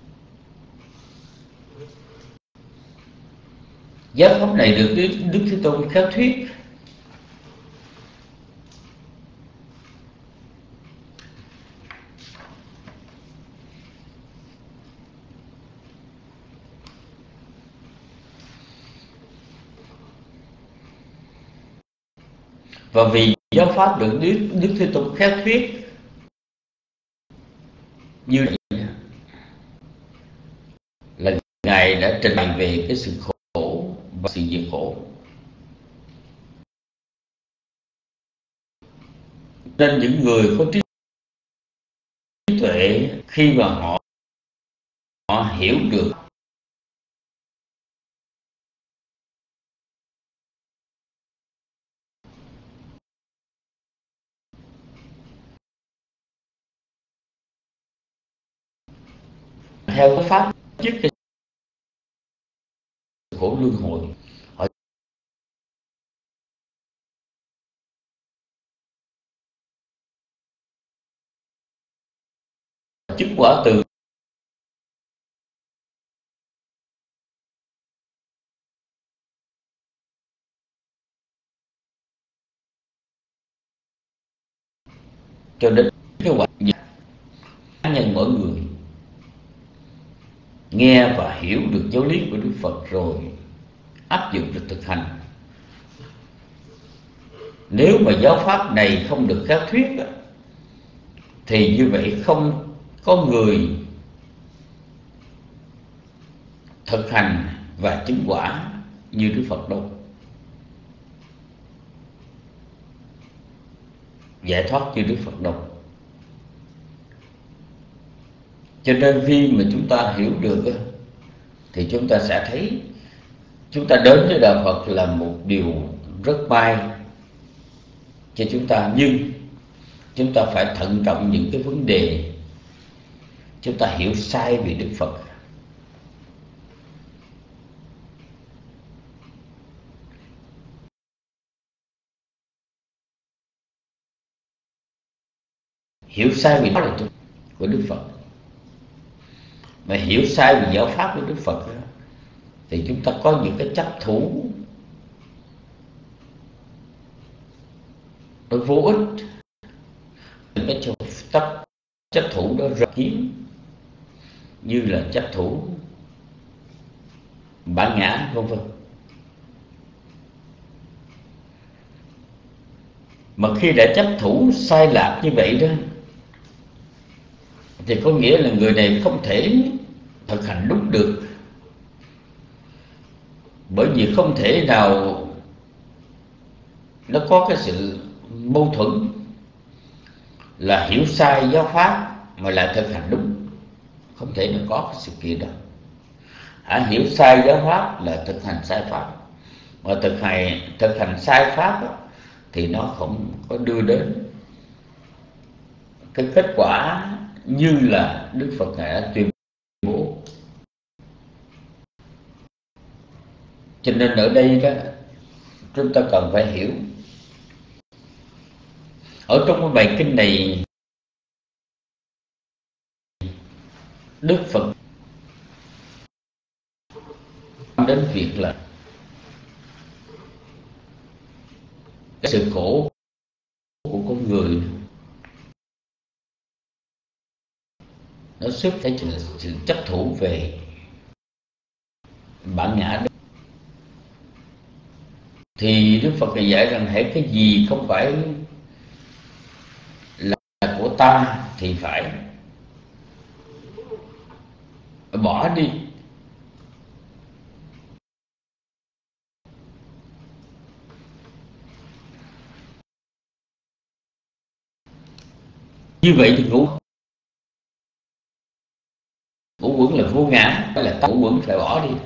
giáo pháp này được Đức, Đức Thế Tôn khéo thuyết. Và vì giáo pháp được Đức, Đức Thế Tôn khéo thuyết như vậy là Ngài đã trình bày về cái sự khổ và sự diệt khổ. Nên những người có trí tuệ, khi mà họ họ hiểu được theo cái pháp trước cái khổ luân hồi, họ chứng quả từ cho đến cái quả cá nhân mỗi người nghe và hiểu được giáo lý của Đức Phật rồi áp dụng được thực hành. Nếu mà giáo pháp này không được khéo thuyết thì như vậy không có người thực hành và chứng quả như Đức Phật đâu. Giải thoát như Đức Phật đâu. Cho nên khi mà chúng ta hiểu được thì chúng ta sẽ thấy chúng ta đến với Đạo Phật là một điều rất may cho chúng ta. Nhưng chúng ta phải thận trọng những cái vấn đề chúng ta hiểu sai về Đức Phật. Hiểu sai về đó của Đức Phật, mà hiểu sai về giáo pháp của Đức Phật thì chúng ta có những cái chấp thủ nó vô ích. Những cái chấp, chấp thủ đó rất kiếm, như là chấp thủ bản ngã vân vân. Mà khi đã chấp thủ sai lạc như vậy đó thì có nghĩa là người này không thể thực hành đúng được. Bởi vì không thể nào nó có cái sự mâu thuẫn là hiểu sai giáo pháp mà lại thực hành đúng. Không thể nào có cái sự kiện đó. Hãy hiểu sai giáo pháp là thực hành sai pháp, mà thực hành, thực hành sai pháp đó, thì nó không có đưa đến cái kết quả như là Đức Phật Ngài đã tuyên bố. Cho nên ở đây đó chúng ta cần phải hiểu. Ở trong cái bài kinh này Đức Phật đến việc là cái sự khổ của con người nó xuất phát từ sự chấp thủ về bản ngã. Thì Đức Phật này dạy rằng hễ cái gì không phải là của ta thì phải bỏ đi. Như vậy thì ngũ ngũ quẩn là vô ngã, hay là ngũ quẩn phải bỏ đi.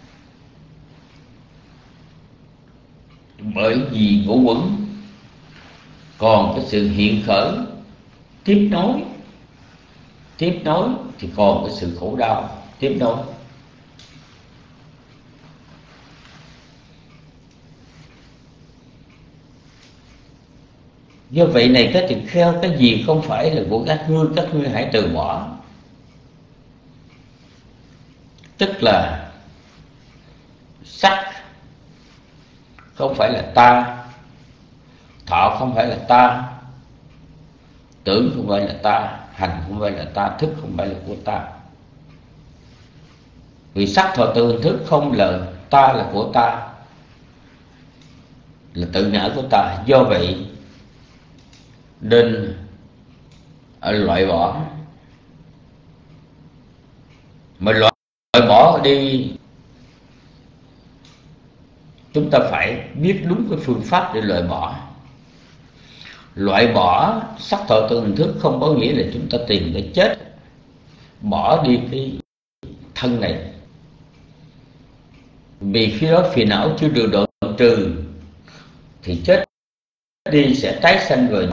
Bởi vì ngũ quẩn còn cái sự hiện khởi, tiếp nối, tiếp nối thì còn cái sự khổ đau tiếp nối. Do vậy này các tỳ kheo, cái gì không phải là của các ngươi, các ngươi hãy từ bỏ. Tức là sắc không phải là ta, thọ không phải là ta, tưởng không phải là ta, hành không phải là ta, thức không phải là của ta. Vì sắc thọ tưởng thức không là ta, là của ta, là tự ngã của ta. Do vậy nên loại bỏ. Mà loại bỏ đi, chúng ta phải biết đúng cái phương pháp để loại bỏ. Loại bỏ sắc thọ tưởng thức không có nghĩa là chúng ta tìm cái chết, bỏ đi cái thân này. Vì khi đó phiền não chưa được đoạn trừ thì chết đi sẽ tái sanh rồi.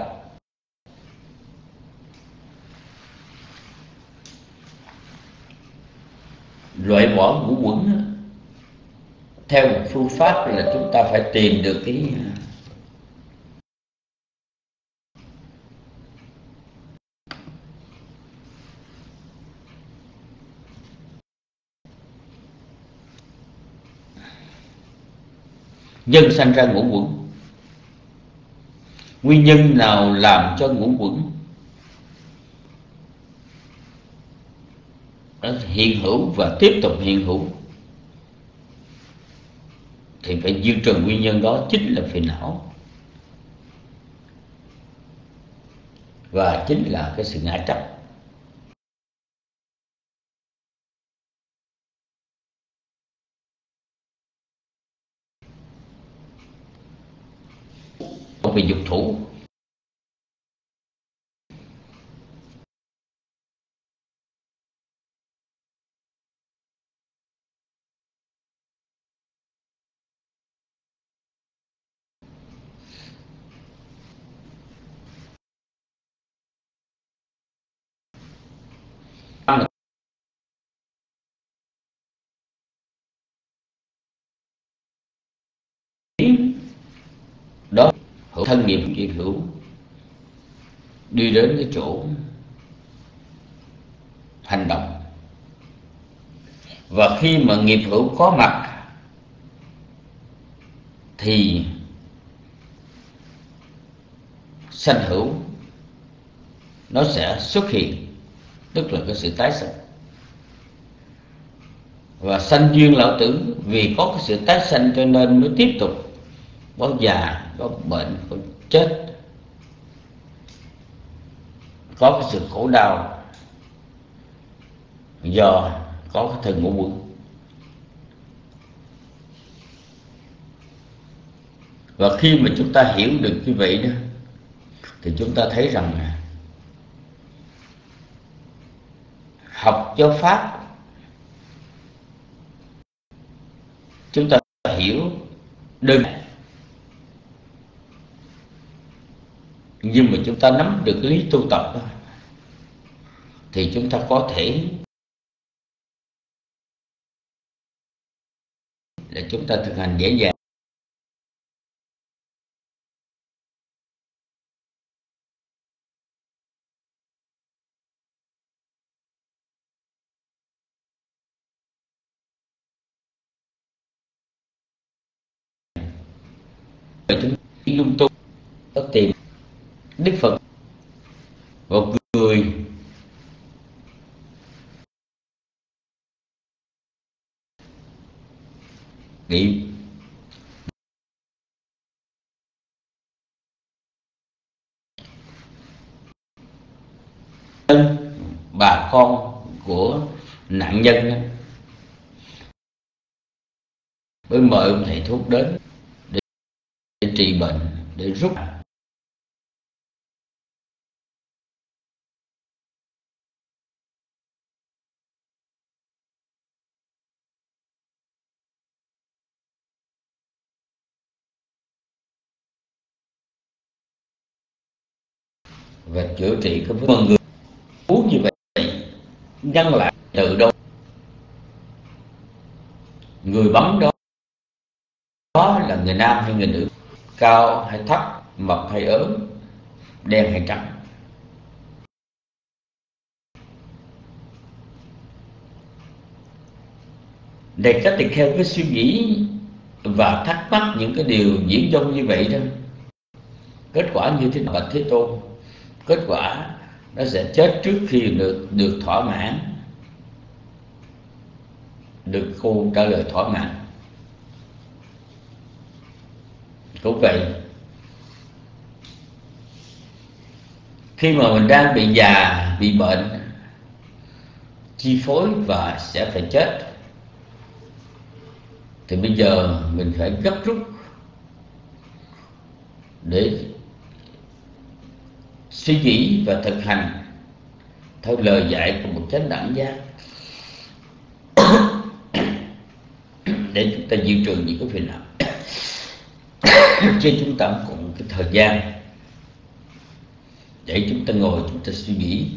Loại bỏ ngũ quẩn theo một phương pháp là chúng ta phải tìm được cái nhân sanh ra ngũ quẩn. Nguyên nhân nào làm cho ngũ quẩn hiện hữu và tiếp tục hiện hữu thì phải diệt trừ nguyên nhân đó, chính là phiền não và chính là cái sự ngã chấp. Không bị dục thủ. Đó hữu thân nghiệp nghiệp hữu đi đến cái chỗ hành động. Và khi mà nghiệp hữu có mặt thì sanh hữu nó sẽ xuất hiện, tức là cái sự tái sanh. Và sanh duyên lão tử, vì có cái sự tái sanh cho nên mới tiếp tục có già, có bệnh, có chết, có cái sự khổ đau do có cái thân ngũ quẩn. Và khi mà chúng ta hiểu được như vậy đó thì chúng ta thấy rằng học giáo pháp, chúng ta hiểu đơn giản, nhưng mà chúng ta nắm được cái lý tu tập đó, thì chúng ta có thể là chúng ta thực hành dễ dàng. chúng lung tung có tìm Đức Phật một người nghĩ bà con của nạn nhân mới mời ông thầy thuốc đến để, để trị bệnh, để rút và chữa trị cái vấn người uống như vậy nhân lại từ đâu người bấm đó đó là người nam hay người nữ, cao hay thấp, mập hay ốm, đen hay trắng. Để các tỳ kheo cứ suy nghĩ và thắc mắc những cái điều diễn dông như vậy đó, kết quả như thế nào? Bạch Thế Tôn, kết quả nó sẽ chết trước khi được được thỏa mãn, được câu trả lời thỏa mãn. Cũng vậy, khi mà mình đang bị già, bị bệnh chi phối và sẽ phải chết, thì bây giờ mình phải gấp rút để suy nghĩ và thực hành theo lời dạy của một chánh đẳng giác để chúng ta diệt trừ những cái phiền não. Chứ chúng ta cũng cái thời gian để chúng ta ngồi chúng ta suy nghĩ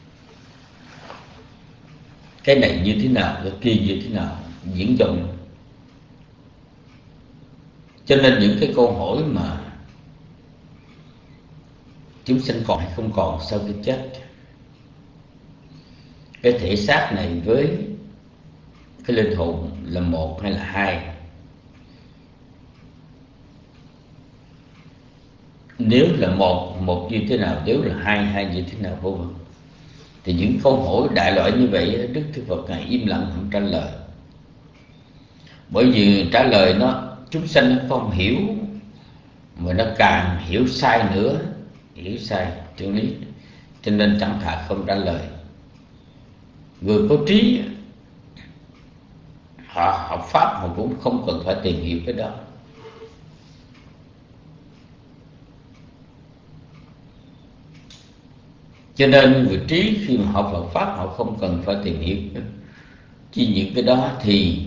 cái này như thế nào, cái kia như thế nào, diễn dông. Cho nên những cái câu hỏi mà chúng sanh còn hay không còn sau khi chết, cái thể xác này với cái linh hồn là một hay là hai, nếu là một, một như thế nào, nếu là hai, hai như thế nào, vô vân. Thì những câu hỏi đại loại như vậy Đức Thế Phật Ngài im lặng không trả lời. Bởi vì trả lời nó chúng sanh nó không hiểu, mà nó càng hiểu sai nữa, hiểu sai chân lý, cho nên chẳng thà không trả lời. Người có trí họ học pháp họ cũng không cần phải tìm hiểu cái đó. Cho nên người trí khi mà học Phật pháp họ không cần phải tìm hiểu chỉ những cái đó. Thì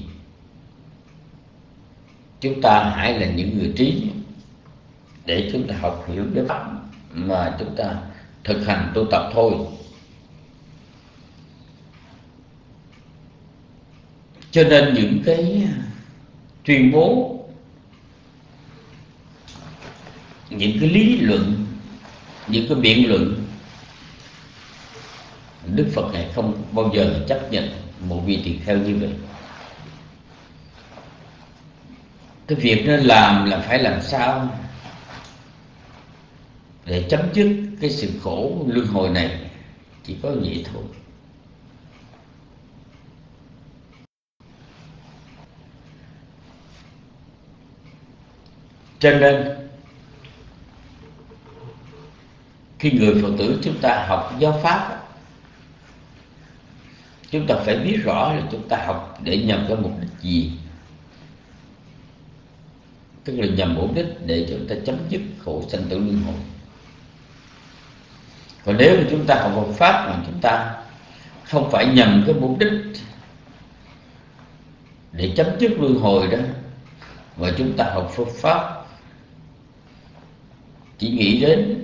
chúng ta hãy là những người trí để chúng ta học hiểu cái pháp mà chúng ta thực hành tu tập thôi. Cho nên những cái tuyên bố, những cái lý luận, những cái biện luận, Đức Phật này không bao giờ chấp nhận một vị tỳ kheo như vậy. Cái việc nó làm là phải làm sao để chấm dứt cái sự khổ luân hồi này, chỉ có vậy thôi. Cho nên khi người Phật tử chúng ta học giáo pháp, chúng ta phải biết rõ là chúng ta học để nhằm cái mục đích gì. Tức là nhằm mục đích để chúng ta chấm dứt khổ sanh tử luân hồi. Còn nếu mà chúng ta học Phật pháp mà chúng ta không phải nhằm cái mục đích để chấm dứt luân hồi đó, mà chúng ta học Phật pháp chỉ nghĩ đến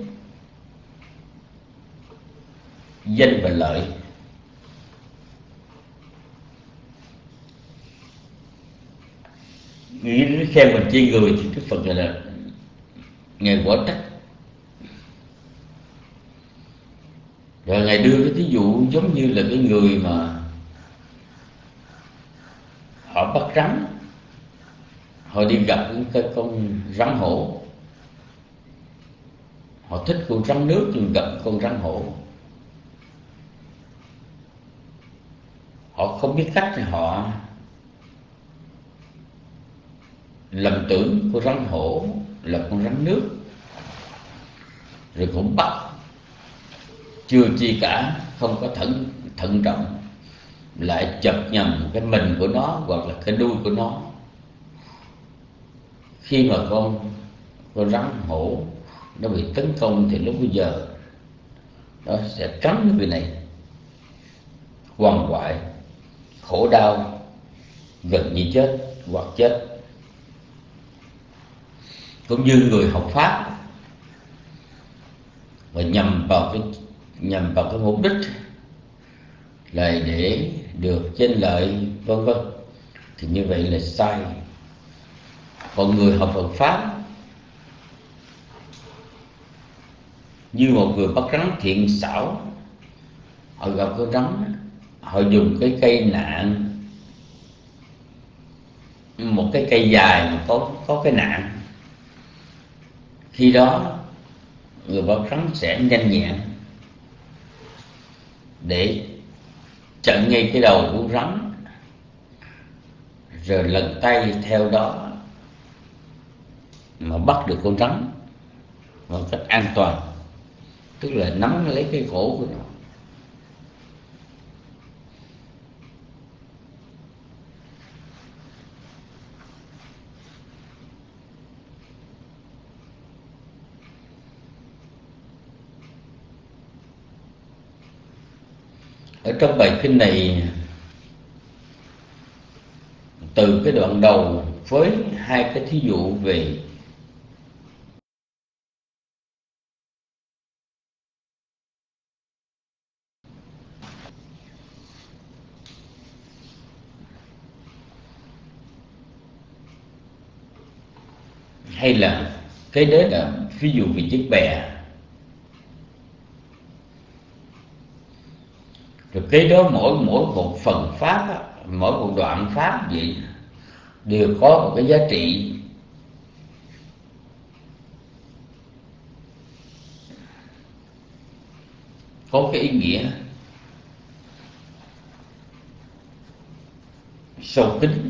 danh và lợi, nghĩ đến khen mình chê người, thì cái phần này là Ngài quả trách. Rồi Ngài đưa cái thí dụ giống như là cái người mà họ bắt rắn, họ đi gặp cái con rắn hổ, họ thích con rắn nước nhưng gặp con rắn hổ. Họ không biết cách thì họ lầm tưởng con rắn hổ là con rắn nước, rồi cũng bắt, chưa chi cả, không có thận thận trọng, lại chập nhầm cái mình của nó hoặc là cái đuôi của nó. Khi mà con con rắn hổ nó bị tấn công thì lúc bây giờ nó sẽ cắn người này, quằn quại, khổ đau, gần như chết hoặc chết. Cũng như người học pháp và nhằm vào cái nhằm vào cái mục đích là để được danh lợi vân vân, thì như vậy là sai. Còn người học Phật pháp như một người bắt rắn thiện xảo, họ gặp con rắn, họ dùng cái cây nạn, một cái cây dài mà có có cái nạn. Khi đó người bắt rắn sẽ nhanh nhẹn để chặn ngay cái đầu của rắn, rồi lần tay theo đó mà bắt được con rắn một cách an toàn, tức là nắm lấy cái cổ của nó. Ở trong bài kinh này, từ cái đoạn đầu với hai cái thí dụ về hay là cái đấy là ví dụ về chiếc bè, rồi cái đó mỗi mỗi một phần pháp, mỗi một đoạn pháp vậy đều có một cái giá trị có cái ý nghĩa sâu kín.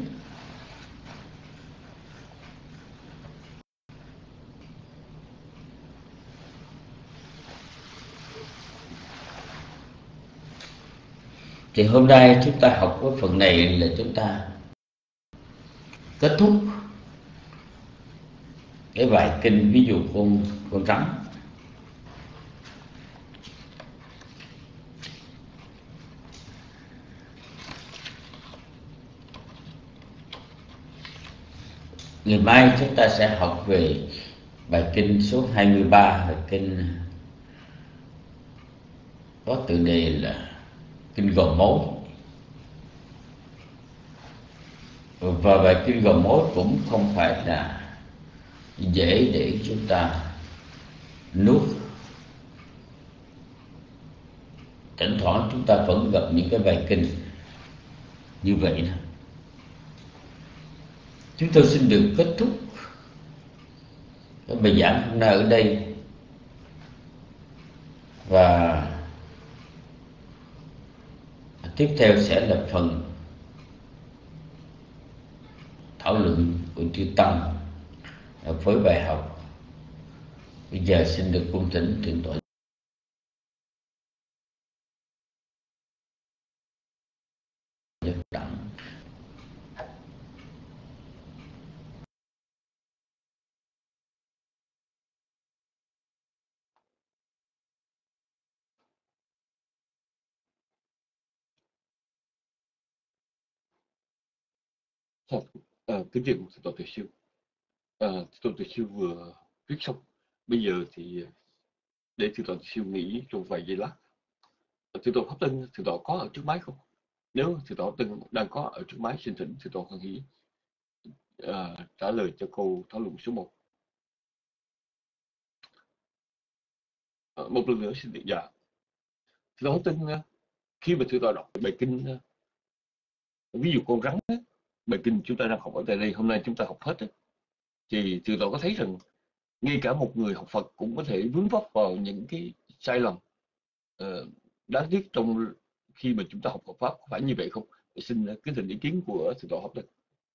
Thì hôm nay chúng ta học cái phần này là chúng ta kết thúc cái bài kinh ví dụ con con rắn. Ngày mai chúng ta sẽ học về bài kinh số hai mươi ba, là kinh có tựa đề là kinh gò mối. Và bài kinh gò mối cũng không phải là dễ để chúng ta nuốt. Thỉnh thoảng chúng ta vẫn gặp những cái bài kinh như vậy đó. Chúng tôi xin được kết thúc cái bài giảng hôm nay ở đây, và tiếp theo sẽ là phần thảo luận của chư Tăng với bài học. Bây giờ xin được cung thỉnh thượng tọa Nhất Đẳng. À, kính chào thượng tọa Tuệ Siêu. À, thượng tọa Tuệ Siêu vừa viết xong. Bây giờ thì để thượng tọa Tuệ Siêu nghĩ trong vài giây lát. Thượng tọa Pháp Tân, thượng tọa có ở trước máy không? Nếu thượng tọa Pháp Tân đang có ở trước máy, xin thỉnh thượng tọa Hoan Hỷ à, trả lời cho câu thảo luận số một. À, một lần nữa xin được dạ. Thượng tọa Pháp Tân, khi mà thượng tọa đọc bài kinh ví dụ con rắn á, bài kinh chúng ta đang học ở tại đây, hôm nay chúng ta học hết á, thì thượng tọa có thấy rằng ngay cả một người học Phật cũng có thể vướng vấp vào những cái sai lầm uh, đáng tiếc trong khi mà chúng ta học Phật pháp, có phải như vậy không? Xin kính thỉnh ý kiến của thượng tọa Học Đức.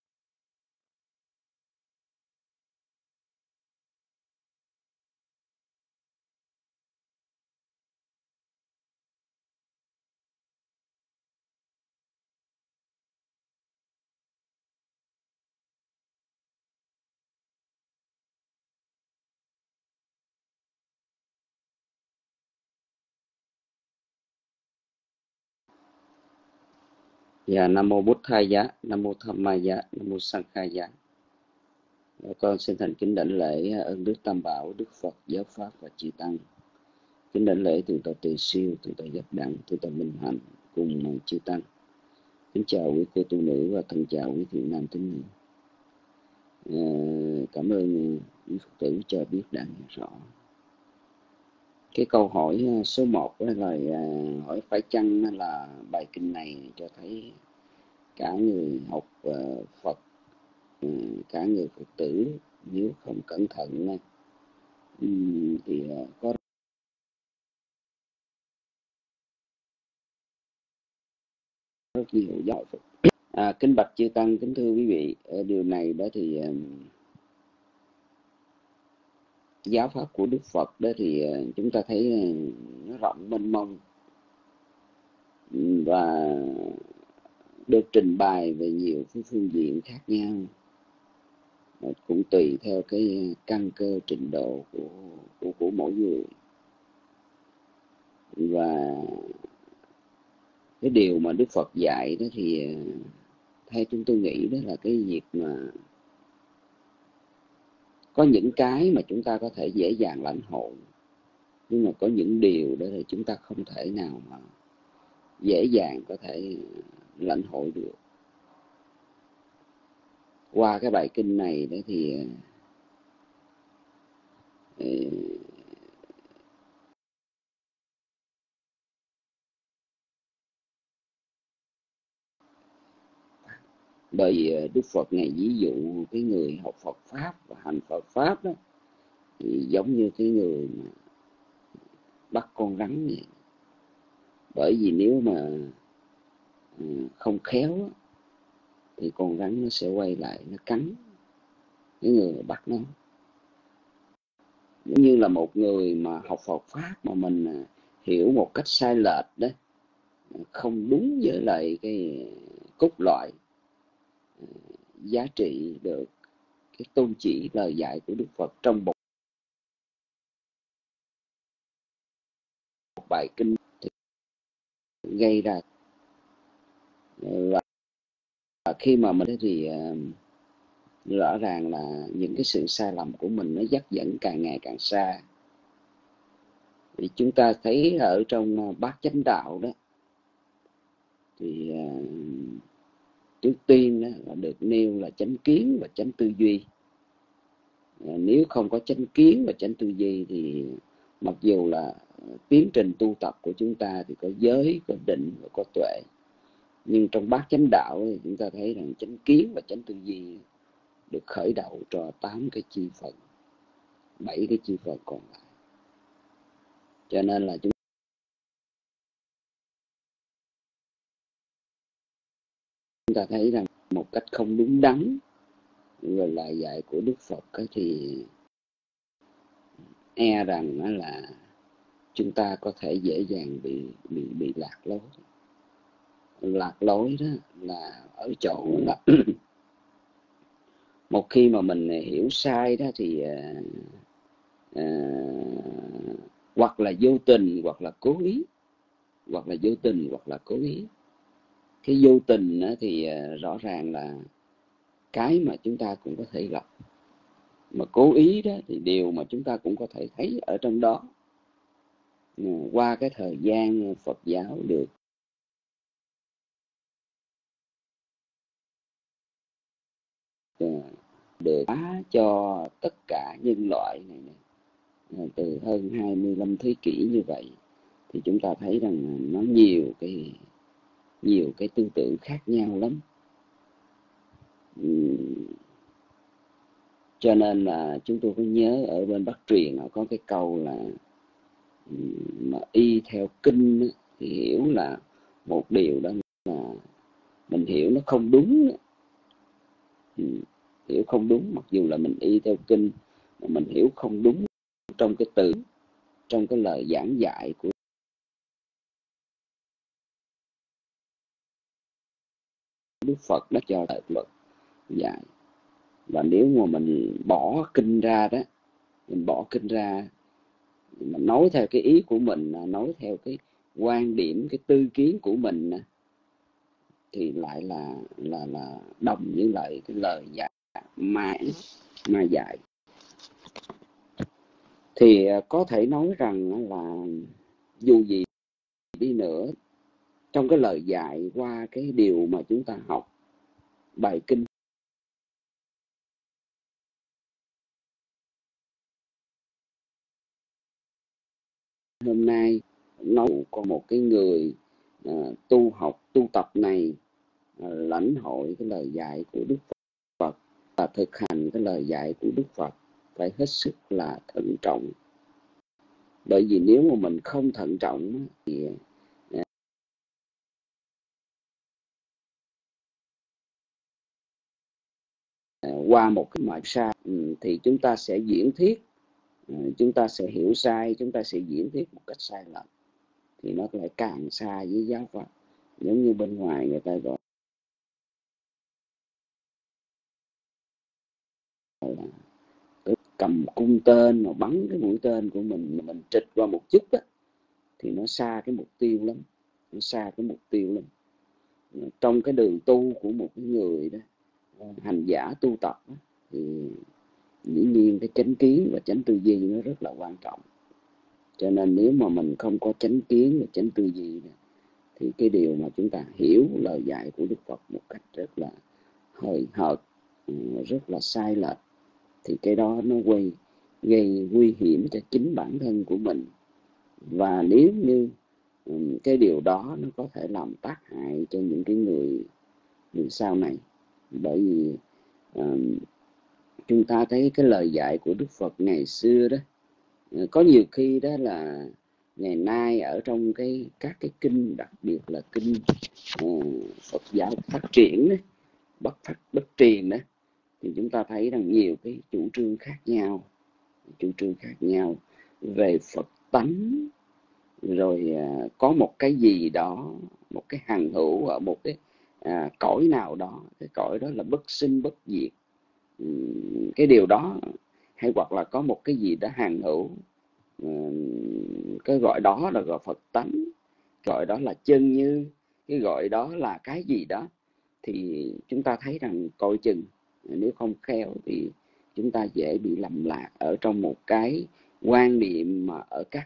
Dạ, Nam Mô Bút Thầy Giá, Nam Mô Tham Ma Giá, Nam Mô Sang Khai Giá. Con xin thành kính đảnh lễ ơn Đức Tam Bảo, Đức Phật, Giáo Pháp và Chư Tăng. Kính đảnh lễ Thượng tọa Từ Siêu, Thượng tọa Giác Đẳng, Thượng tọa Minh Hạnh cùng Chư Tăng. Kính chào quý cô tu nữ và thân chào quý thiện nam tín nữ. À, cảm ơn quý Phật tử cho biết đã nghe rõ. Cái câu hỏi số một là hỏi phải chăng là bài kinh này cho thấy cả người học uh, Phật, uh, cả người Phật tử nếu không cẩn thận um, thì uh, có rất nhiều giáo Phật. À, kính bạch chư tăng, kính thưa quý vị, điều này đó thì um, giáo pháp của Đức Phật đó thì uh, chúng ta thấy uh, nó rộng mênh mông và được trình bày về nhiều phương diện khác nhau, cũng tùy theo cái căn cơ trình độ của của, của mỗi người. Và cái điều mà Đức Phật dạy đó thì theo chúng tôi nghĩ đó là cái việc mà có những cái mà chúng ta có thể dễ dàng lãnh hội, nhưng mà có những điều đó thì chúng ta không thể nào mà dễ dàng có thể lãnh hội được. Qua cái bài kinh này đó thì bởi Đức Phật ngày ví dụ cái người học Phật pháp và hành Phật pháp đó thì giống như cái người mà bắt con rắn vậy. Bởi vì nếu mà không khéo thì con rắn nó sẽ quay lại nó cắn cái người bắt nó. Giống như là một người mà học Phật pháp mà mình hiểu một cách sai lệch đó, không đúng với lại cái cốt lõi giá trị được cái tôn chỉ lời dạy của Đức Phật trong một bài kinh thì gây ra. Và khi mà mình thì rõ ràng là những cái sự sai lầm của mình nó dắt dẫn càng ngày càng xa. Thì chúng ta thấy ở trong Bát Chánh Đạo đó thì trước tiên đó là được nêu là chánh kiến và chánh tư duy. Nếu không có chánh kiến và chánh tư duy thì mặc dù là tiến trình tu tập của chúng ta thì có giới, có định và có tuệ, nhưng trong Bát Chánh Đạo thì chúng ta thấy rằng chánh kiến và chánh tư duy được khởi đầu cho tám cái chi phần, bảy cái chi phần còn lại. Cho nên là chúng ta thấy rằng một cách không đúng đắn về lời dạy của Đức Phật thì e rằng là chúng ta có thể dễ dàng bị bị bị lạc lối. Lạc lối đó là ở chỗ là một khi mà mình hiểu sai đó thì à, hoặc là vô tình hoặc là cố ý, hoặc là vô tình hoặc là cố ý. Cái vô tình đó thì rõ ràng là cái mà chúng ta cũng có thể gặp, mà cố ý đó thì điều mà chúng ta cũng có thể thấy ở trong đó. Qua cái thời gian Phật giáo được được phá cho tất cả nhân loại này, này từ hơn hai mươi lăm thế kỷ như vậy, thì chúng ta thấy rằng nó nhiều cái nhiều cái tư tưởng khác nhau lắm. Cho nên là chúng tôi có nhớ ở bên Bắc Truyền họ có cái câu là mà y theo kinh thì hiểu là một điều đó là mình hiểu nó không đúng, hiểu không đúng, mặc dù là mình y theo kinh mà mình hiểu không đúng trong cái từ, trong cái lời giảng dạy của Đức Phật đó cho lời luật dạy. Và nếu mà mình bỏ kinh ra đó, mình bỏ kinh ra, mình nói theo cái ý của mình, nói theo cái quan điểm, cái tư kiến của mình, thì lại là là là đồng với lại cái lời dạy mà mà dạy. Thì có thể nói rằng là dù gì đi nữa, trong cái lời dạy qua cái điều mà chúng ta học bài kinh hôm nay, nói có một cái người uh, tu học tu tập này uh, lãnh hội cái lời dạy của Đức Phật và thực hành cái lời dạy của Đức Phật phải hết sức là thận trọng. Bởi vì nếu mà mình không thận trọng thì uh, qua một cái mạch sai thì chúng ta sẽ diễn thuyết, chúng ta sẽ hiểu sai, chúng ta sẽ diễn thuyết một cách sai lầm, thì nó lại càng xa với giáo Phật. Giống như bên ngoài người ta gọi là cầm cung tên mà bắn cái mũi tên của mình, mà mình trịch qua một chút á, thì nó xa cái mục tiêu lắm, nó xa cái mục tiêu lắm. Trong cái đường tu của một cái người đó, hành giả tu tập đó, thì dĩ nhiên cái chánh kiến và chánh tư duy nó rất là quan trọng. Cho nên nếu mà mình không có chánh kiến và chánh tư duy đó, thì cái điều mà chúng ta hiểu lời dạy của Đức Phật một cách rất là hời hợt, rất là sai lệch, thì cái đó nó gây, gây nguy hiểm cho chính bản thân của mình. Và nếu như cái điều đó nó có thể làm tác hại cho những cái người, người sau này. Bởi vì uh, chúng ta thấy cái lời dạy của Đức Phật ngày xưa đó, có nhiều khi đó là ngày nay ở trong cái các cái kinh, đặc biệt là kinh uh, Phật giáo phát triển đó, bất phát bất truyền đó, thì chúng ta thấy rằng nhiều cái chủ trương khác nhau, chủ trương khác nhau về Phật tánh, rồi à, có một cái gì đó, một cái hằng hữu ở một cái à, cõi nào đó, cái cõi đó là bất sinh bất diệt, uhm, cái điều đó, hay hoặc là có một cái gì đó hằng hữu, uhm, cái gọi đó là gọi Phật tánh, gọi đó là chân như, cái gọi đó là cái gì đó, thì chúng ta thấy rằng coi chừng nếu không khéo thì chúng ta dễ bị lầm lạc ở trong một cái quan niệm mà ở các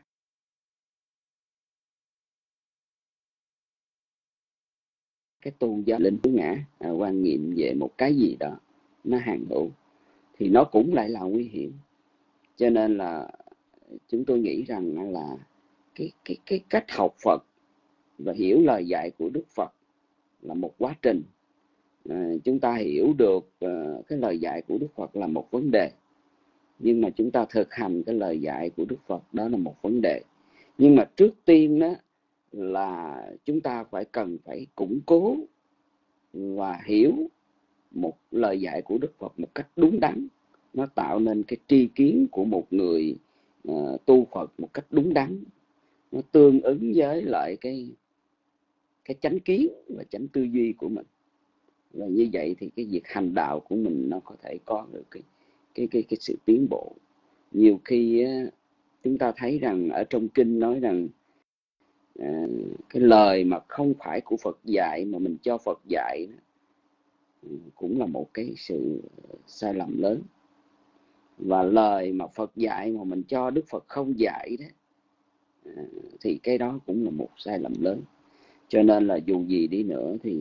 cái tôn giáo linh cứu ngã, à, quan niệm về một cái gì đó nó hàng hữu, thì nó cũng lại là nguy hiểm. Cho nên là chúng tôi nghĩ rằng là cái cái cái cách học Phật và hiểu lời dạy của Đức Phật là một quá trình. À, chúng ta hiểu được uh, cái lời dạy của Đức Phật là một vấn đề, nhưng mà chúng ta thực hành cái lời dạy của Đức Phật đó là một vấn đề. Nhưng mà trước tiên đó là chúng ta phải cần phải củng cố và hiểu một lời dạy của Đức Phật một cách đúng đắn, nó tạo nên cái tri kiến của một người uh, tu Phật một cách đúng đắn, nó tương ứng với lại cái cái chánh kiến và chánh tư duy của mình. Và như vậy thì cái việc hành đạo của mình nó có thể có được cái cái cái cái sự tiến bộ. Nhiều khi á, chúng ta thấy rằng ở trong kinh nói rằng à, cái lời mà không phải của Phật dạy mà mình cho Phật dạy cũng là một cái sự sai lầm lớn. Và lời mà Phật dạy mà mình cho Đức Phật không dạy đó, à, thì cái đó cũng là một sai lầm lớn. Cho nên là dù gì đi nữa thì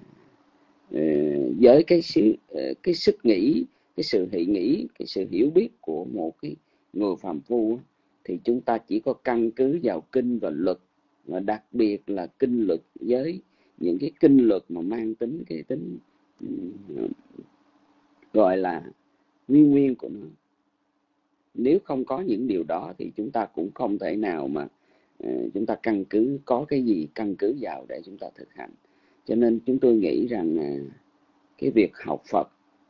với cái sự cái sức nghĩ, cái sự hệ nghĩ, cái sự hiểu biết của một cái người phàm phu, thì chúng ta chỉ có căn cứ vào kinh và luật, và đặc biệt là kinh luật với những cái kinh luật mà mang tính cái tính gọi là nguyên nguyên của nó. Nếu không có những điều đó thì chúng ta cũng không thể nào mà uh, chúng ta căn cứ, có cái gì căn cứ vào để chúng ta thực hành. Cho nên chúng tôi nghĩ rằng uh, cái việc học Phật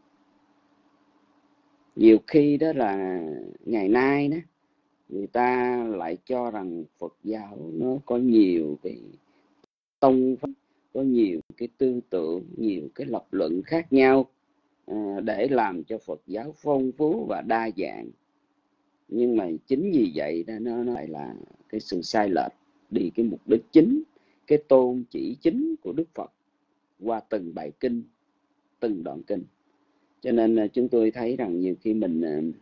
nhiều khi đó là ngày nay đó, người ta lại cho rằng Phật giáo nó có nhiều cái tông pháp, có nhiều cái tư tưởng, nhiều cái lập luận khác nhau à, để làm cho Phật giáo phong phú và đa dạng. Nhưng mà chính vì vậy đó, nó lại là cái sự sai lệch đi cái mục đích chính, cái tôn chỉ chính của Đức Phật qua từng bài kinh, từng đoạn kinh. Cho nên chúng tôi thấy rằng nhiều khi mình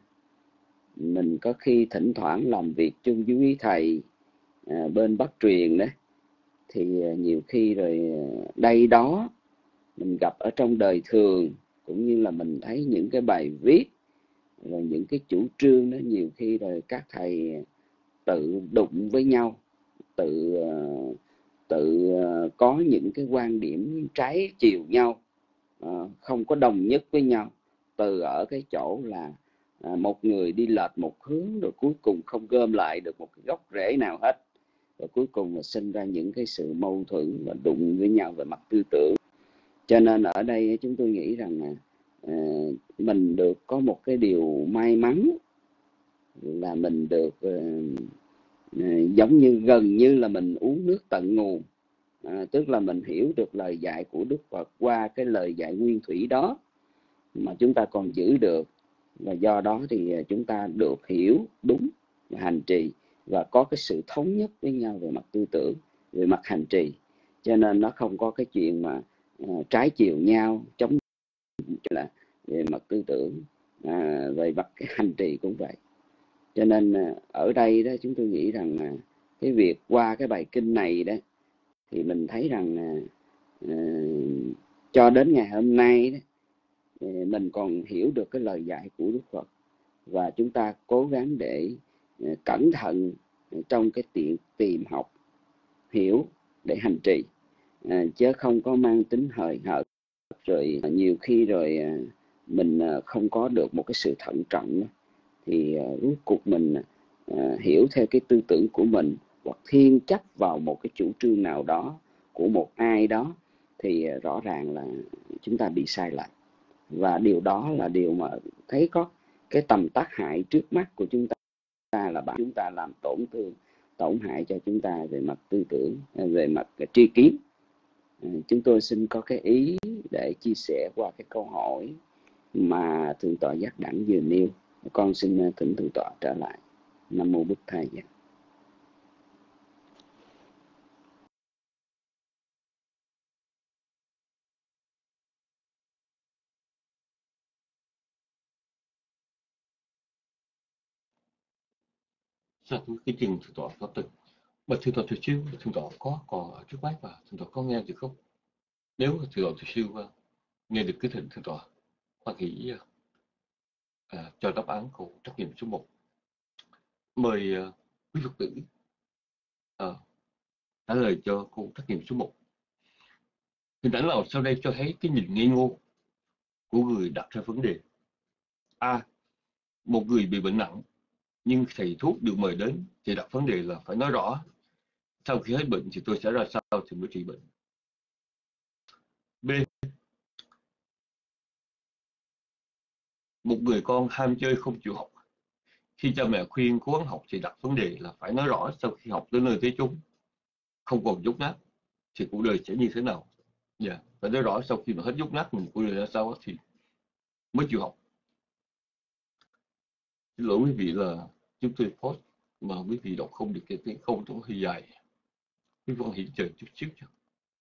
mình có khi thỉnh thoảng làm việc chung với quý thầy à, bên Bắc truyền đó, thì nhiều khi rồi đây đó mình gặp ở trong đời thường, cũng như là mình thấy những cái bài viết rồi những cái chủ trương đó, nhiều khi rồi các thầy tự đụng với nhau, tự tự có những cái quan điểm trái chiều nhau, không có đồng nhất với nhau, từ ở cái chỗ là một người đi lệch một hướng, rồi cuối cùng không gom lại được một cái gốc rễ nào hết, rồi cuối cùng là sinh ra những cái sự mâu thuẫn và đụng với nhau về mặt tư tưởng. Cho nên ở đây chúng tôi nghĩ rằng là uh, mình được có một cái điều may mắn là mình được uh, uh, giống như gần như là mình uống nước tận nguồn, uh, tức là mình hiểu được lời dạy của Đức Phật qua cái lời dạy nguyên thủy đó mà chúng ta còn giữ được, và do đó thì chúng ta được hiểu đúng và hành trì và có cái sự thống nhất với nhau về mặt tư tưởng, về mặt hành trì. Cho nên nó không có cái chuyện mà uh, trái chiều nhau, chống là về mặt tư tưởng, à, về mặt cái hành trì cũng vậy. Cho nên uh, ở đây đó chúng tôi nghĩ rằng uh, cái việc qua cái bài kinh này đó thì mình thấy rằng uh, uh, cho đến ngày hôm nay đó, uh, mình còn hiểu được cái lời dạy của Đức Phật, và chúng ta cố gắng để uh, cẩn thận trong cái tiện tìm học, hiểu để hành trì, à, chứ không có mang tính hời hợt, rồi nhiều khi rồi à, mình à, không có được một cái sự thận trọng đó, thì à, rốt cuộc mình à, hiểu theo cái tư tưởng của mình hoặc thiên chấp vào một cái chủ trương nào đó của một ai đó, thì à, rõ ràng là chúng ta bị sai lệch, và điều đó là điều mà thấy có cái tầm tác hại trước mắt của chúng ta là bạn chúng ta làm tổn thương, tổn hại cho chúng ta về mặt tư tưởng, về mặt tri kiến. Chúng tôi xin có cái ý để chia sẻ qua cái câu hỏi mà Thượng tọa Giác Đẳng vừa nêu. Con xin thỉnh Thượng tọa trở lại. Nam mô Bụt Thầy. Dạ, cái chừng Thượng tọa có từng mà Thượng tọa Từ Siêu, Thượng tọa có còn ở trước máy và Thượng tọa có nghe được không? Nếu Thượng tọa Từ Siêu nghe được cái thỉnh Thượng tọa Hoa Nghĩ à, cho đáp án câu trắc nghiệm số một. Mời uh, quý Phật tử à, trả lời cho câu trắc nghiệm số một. Hình ảnh nào sau đây cho thấy cái nhìn ngây ngô của người đặt ra vấn đề? A. Một người bị bệnh nặng nhưng thầy thuốc được mời đến thì đặt vấn đề là phải nói rõ sau khi hết bệnh thì tôi sẽ ra sao thì mới trị bệnh. B. Một người con ham chơi không chịu học, khi cha mẹ khuyên cố gắng học thì đặt vấn đề là phải nói rõ sau khi học tới nơi tới chốn không còn dốt nát thì cuộc đời sẽ như thế nào. Dạ, yeah. Phải nói rõ sau khi mà hết dốt nát mình cuộc đời ra sao thì mới chịu học. Xin lỗi quý vị là chúng tôi post mà quý vị đọc không được cái tiếng không nó hơi dài, quý vị hiện chờ chút xíu cho.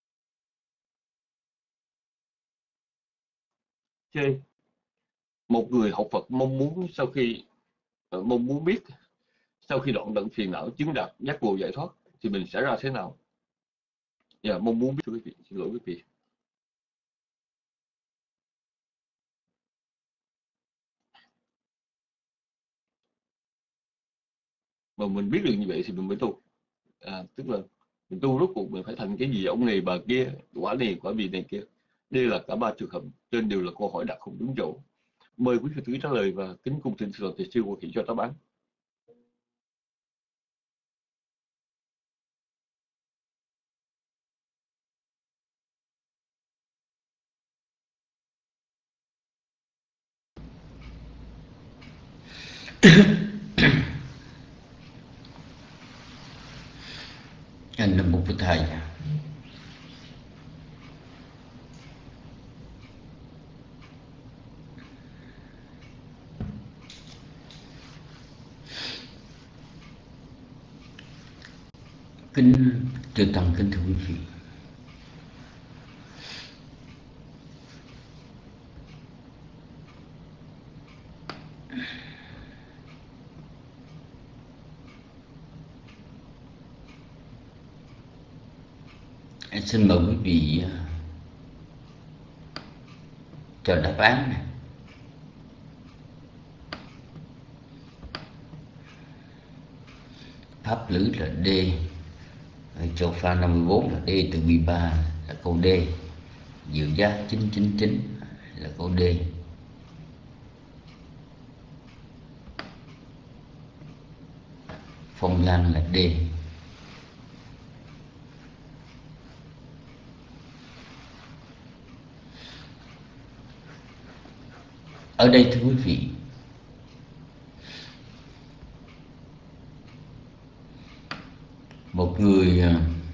Chơi một người học Phật mong muốn sau khi uh, mong muốn biết sau khi đoạn tận phiền não chứng đạt giác ngộ giải thoát thì mình sẽ ra thế nào? Dạ, yeah, mong muốn biết quý vị, xin lỗi quý vị. Mà mình biết được như vậy thì mình mới tu. À, tức là mình tu rốt cuộc mình phải thành cái gì ông này bà kia, quả này quả vị này kia. Đây là cả ba trường hợp, trên đều là câu hỏi đặt không đúng chỗ. Mời quý Phật tử trả lời và kính cung thỉnh sự thầy sư hộ thị cho đáp án. Anh là một vị thầy. Kính Chư Tăng, kính thưa quý vị, anh xin mời quý vị cho đáp án này. Pháp lữ là D, Châu Pha năm mươi bốn là D từ B ba là câu D, Diệu Giác chín chín chín là câu D. Phong Lan là D. Ở đây thưa quý vị, một người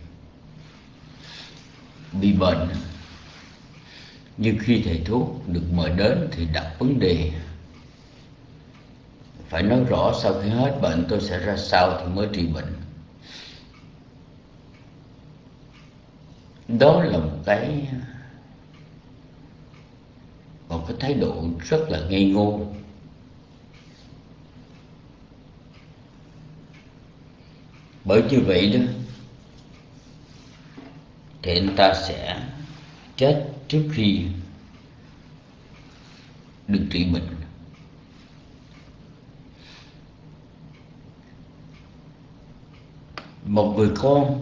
bị bệnh, nhưng khi thầy thuốc được mời đến thì đặt vấn đề phải nói rõ sau khi hết bệnh tôi sẽ ra sao thì mới trị bệnh. Đó là một cái một cái thái độ rất là ngây ngô. Bởi như vậy đó thì anh ta sẽ chết trước khi được trị bệnh. Một người con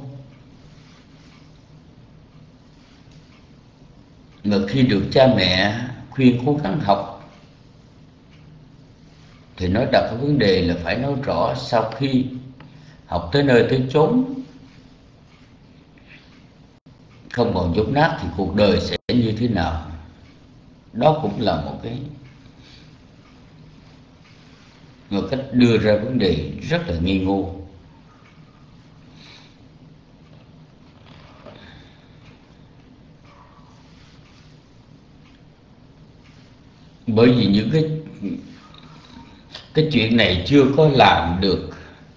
mà khi được cha mẹ khuyên cố gắng học thì nói đặt cái vấn đề là phải nói rõ sau khi học tới nơi tới chốn không còn dốt nát thì cuộc đời sẽ như thế nào. Đó cũng là một cái một cách đưa ra vấn đề rất là nghi ngô. Bởi vì những cái cái chuyện này chưa có làm được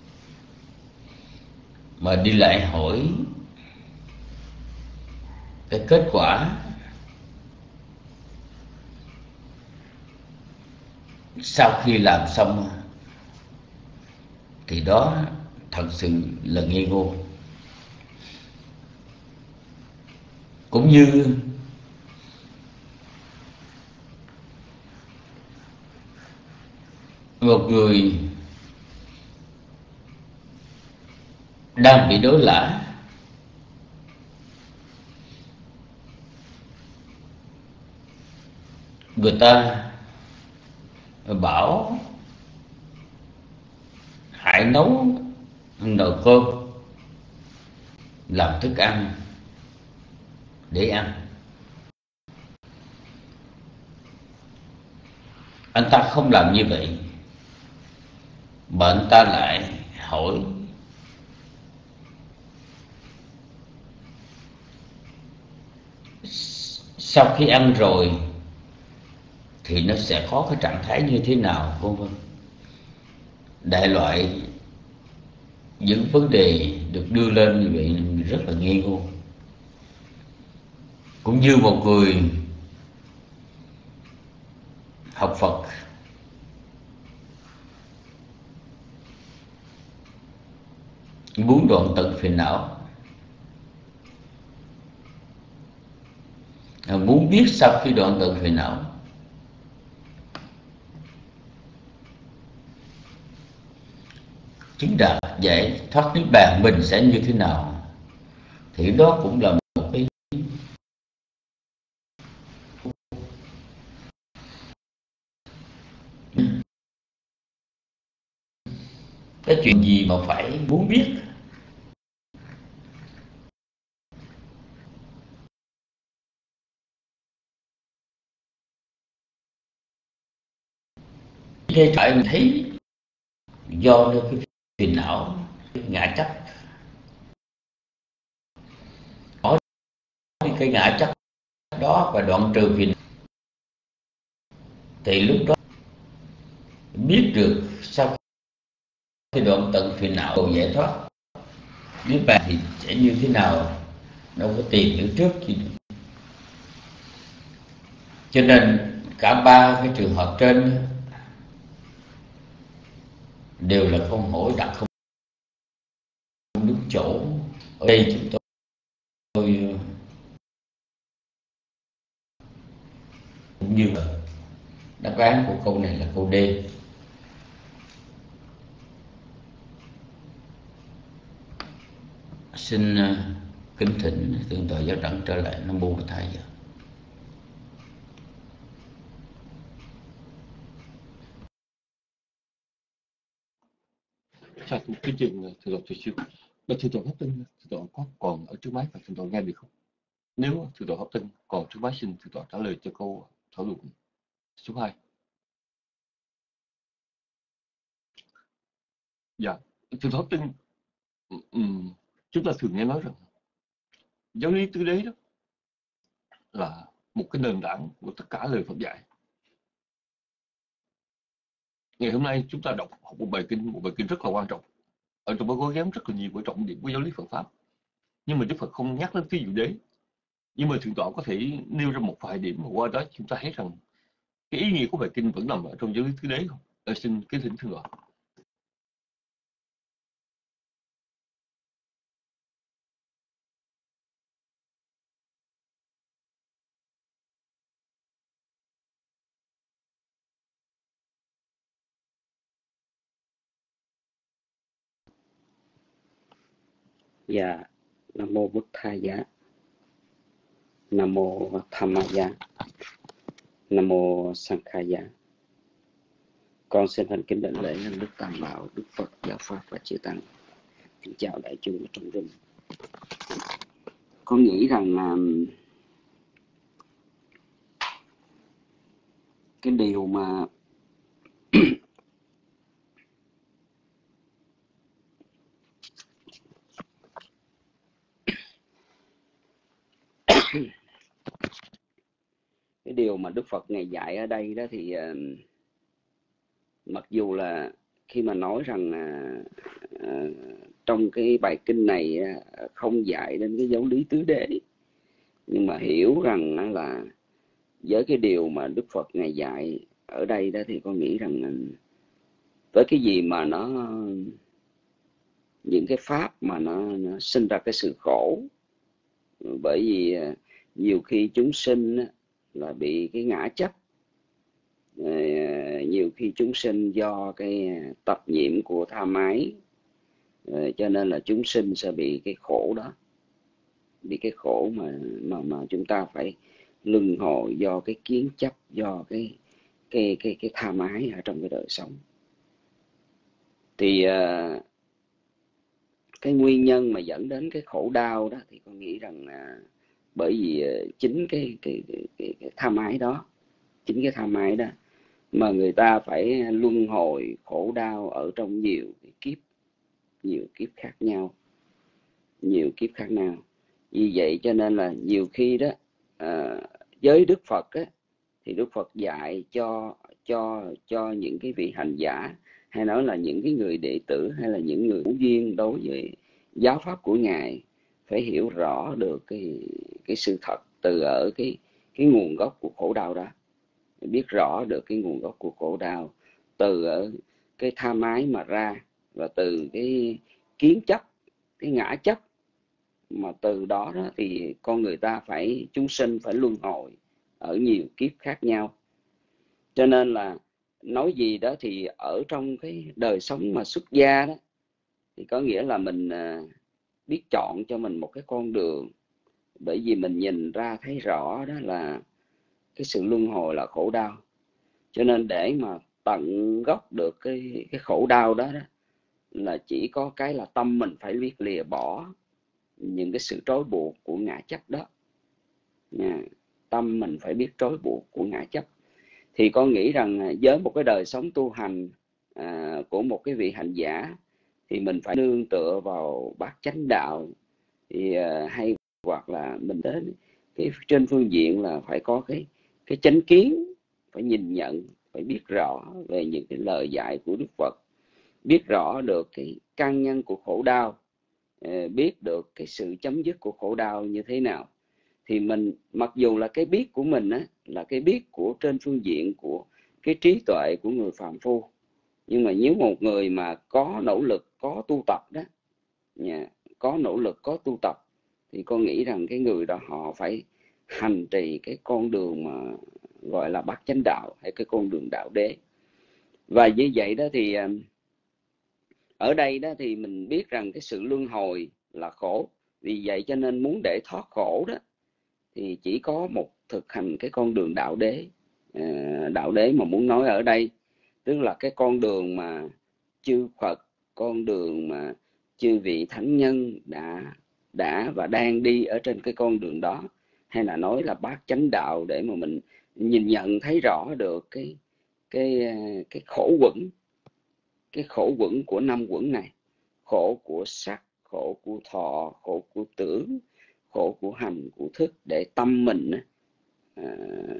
mà đi lại hỏi cái kết quả sau khi làm xong thì đó thật sự là ngây ngô. Cũng như một người đang bị đối lã, người ta bảo hãy nấu nồi cơm làm thức ăn để ăn. Anh ta không làm như vậy mà anh ta lại hỏi sau khi ăn rồi thì nó sẽ có cái trạng thái như thế nào, vân vân. Đại loại những vấn đề được đưa lên như vậy rất là ngây ngô. Cũng như một người học Phật muốn đoạn tận phiền não, muốn biết sau khi đoạn tận phiền não chứng đạt giải thoát niết bàn mình sẽ như thế nào, thì đó cũng là một cái Cái chuyện gì mà phải muốn biết? Thế phải mình thấy do cái phiền não, cái ngã chấp, có cái ngã chấp đó và đoạn trừ phiền, thì lúc đó biết được sau khi đoạn tận phiền não rồi giải thoát niết bàn thì sẽ như thế nào, đâu có tìm hiểu trước gì. Cho nên cả ba cái trường hợp trên đều là câu hỏi đặt không đúng chỗ. Ở đây chúng tôi, tôi cũng như là đáp án của câu này là câu D. Xin uh, kính thỉnh Thượng tọa Giáo Đẳng trở lại. Nam mô Bổn Thầy. Chào chương trình Thượng tọa Thầy Siêu. Và Thượng tọa Pháp Tinh, Thượng tọa có còn ở trước máy và Thượng tọa nghe được không? Nếu Thượng tọa Pháp Tinh còn trước máy, xin Thượng tọa trả lời cho câu thảo luận số hai. Dạ, Thượng tọa Pháp Tinh, um, chúng ta thường nghe nói rằng giáo lý tứ đế đó là một cái nền tảng của tất cả lời Phật dạy. Ngày hôm nay chúng ta đọc học một bài kinh, một bài kinh rất là quan trọng. Ở trong đó có ghém rất là nhiều cái trọng điểm của giáo lý Phật pháp. Nhưng mà Đức Phật không nhắc đến ví dụ đế. Nhưng mà Thượng tọa có thể nêu ra một vài điểm mà qua đó chúng ta thấy rằng cái ý nghĩa của bài kinh vẫn nằm ở trong giáo lý tứ đế không? Tôi xin kính thỉnh Thượng tọa. Dạ, Nam mô Bụt Thaya, Nam mô Dhammaya, Nam mô Sankhaya. Con xin thành kính đảnh lễ lên Đức Tam Bảo, Đức Phật, Giáo Pháp và Chư Tăng. Kính chào đại chúng ở trong rừng. Con nghĩ rằng um, cái điều mà cái điều mà Đức Phật Ngài dạy ở đây đó thì uh, mặc dù là khi mà nói rằng uh, uh, trong cái bài kinh này uh, không dạy đến cái giáo lý tứ đế, nhưng mà hiểu rằng uh, là với cái điều mà Đức Phật Ngài dạy ở đây đó thì con nghĩ rằng uh, với cái gì mà nó những cái pháp mà nó, nó sinh ra cái sự khổ, bởi vì uh, nhiều khi chúng sinh uh, là bị cái ngã chấp, uh, nhiều khi chúng sinh do cái tập nhiễm của tham ái, uh, cho nên là chúng sinh sẽ bị cái khổ đó, bị cái khổ mà mà mà chúng ta phải luân hồi do cái kiến chấp, do cái cái cái cái tham ái ở trong cái đời sống. Thì uh, cái nguyên nhân mà dẫn đến cái khổ đau đó thì con nghĩ rằng uh, bởi vì uh, chính cái cái, cái cái cái tham ái đó, chính cái tham ái đó mà người ta phải luân hồi khổ đau ở trong nhiều cái kiếp, nhiều kiếp khác nhau, nhiều kiếp khác nhau. Vì vậy cho nên là nhiều khi đó uh, với Đức Phật á, thì Đức Phật dạy cho cho cho những cái vị hành giả, hay nói là những cái người đệ tử, hay là những người hữu duyên đối với giáo pháp của Ngài, phải hiểu rõ được cái cái sự thật từ ở cái cái nguồn gốc của khổ đau đó, biết rõ được cái nguồn gốc của khổ đau từ ở cái tham ái mà ra, và từ cái kiến chấp, cái ngã chấp, mà từ đó đó thì con người ta phải, chúng sinh phải luân hồi ở nhiều kiếp khác nhau. Cho nên là nói gì đó thì ở trong cái đời sống mà xuất gia đó, thì có nghĩa là mình biết chọn cho mình một cái con đường, bởi vì mình nhìn ra thấy rõ đó là cái sự luân hồi là khổ đau. Cho nên để mà tận gốc được cái cái khổ đau đó, đó là chỉ có cái là tâm mình phải biết lìa bỏ những cái sự trói buộc của ngã chấp đó nha. Tâm mình phải biết trói buộc của ngã chấp. Thì con nghĩ rằng với một cái đời sống tu hành à, của một cái vị hành giả thì mình phải nương tựa vào bát chánh đạo, thì à, hay hoặc là mình đến cái trên phương diện là phải có cái cái chánh kiến, phải nhìn nhận, phải biết rõ về những cái lời dạy của Đức Phật, biết rõ được cái căn nhân của khổ đau, biết được cái sự chấm dứt của khổ đau như thế nào. Thì mình mặc dù là cái biết của mình á, là cái biết của trên phương diện của cái trí tuệ của người phàm phu, nhưng mà nếu một người mà có nỗ lực, có tu tập đó nha, có nỗ lực, có tu tập, thì con nghĩ rằng cái người đó họ phải hành trì cái con đường mà gọi là bát chánh đạo hay cái con đường đạo đế. Và như vậy đó thì ở đây đó thì mình biết rằng cái sự luân hồi là khổ. Vì vậy cho nên muốn để thoát khổ đó thì chỉ có một thực hành cái con đường đạo đế. À, đạo đế mà muốn nói ở đây tức là cái con đường mà chư Phật, con đường mà chư vị thánh nhân đã đã và đang đi ở trên cái con đường đó, hay là nói là bát chánh đạo, để mà mình nhìn nhận thấy rõ được cái cái cái khổ quẩn, cái khổ quẩn của năm quẩn này, khổ của sắc, khổ của thọ, khổ của tưởng, khổ của hành, của thức, để tâm mình à,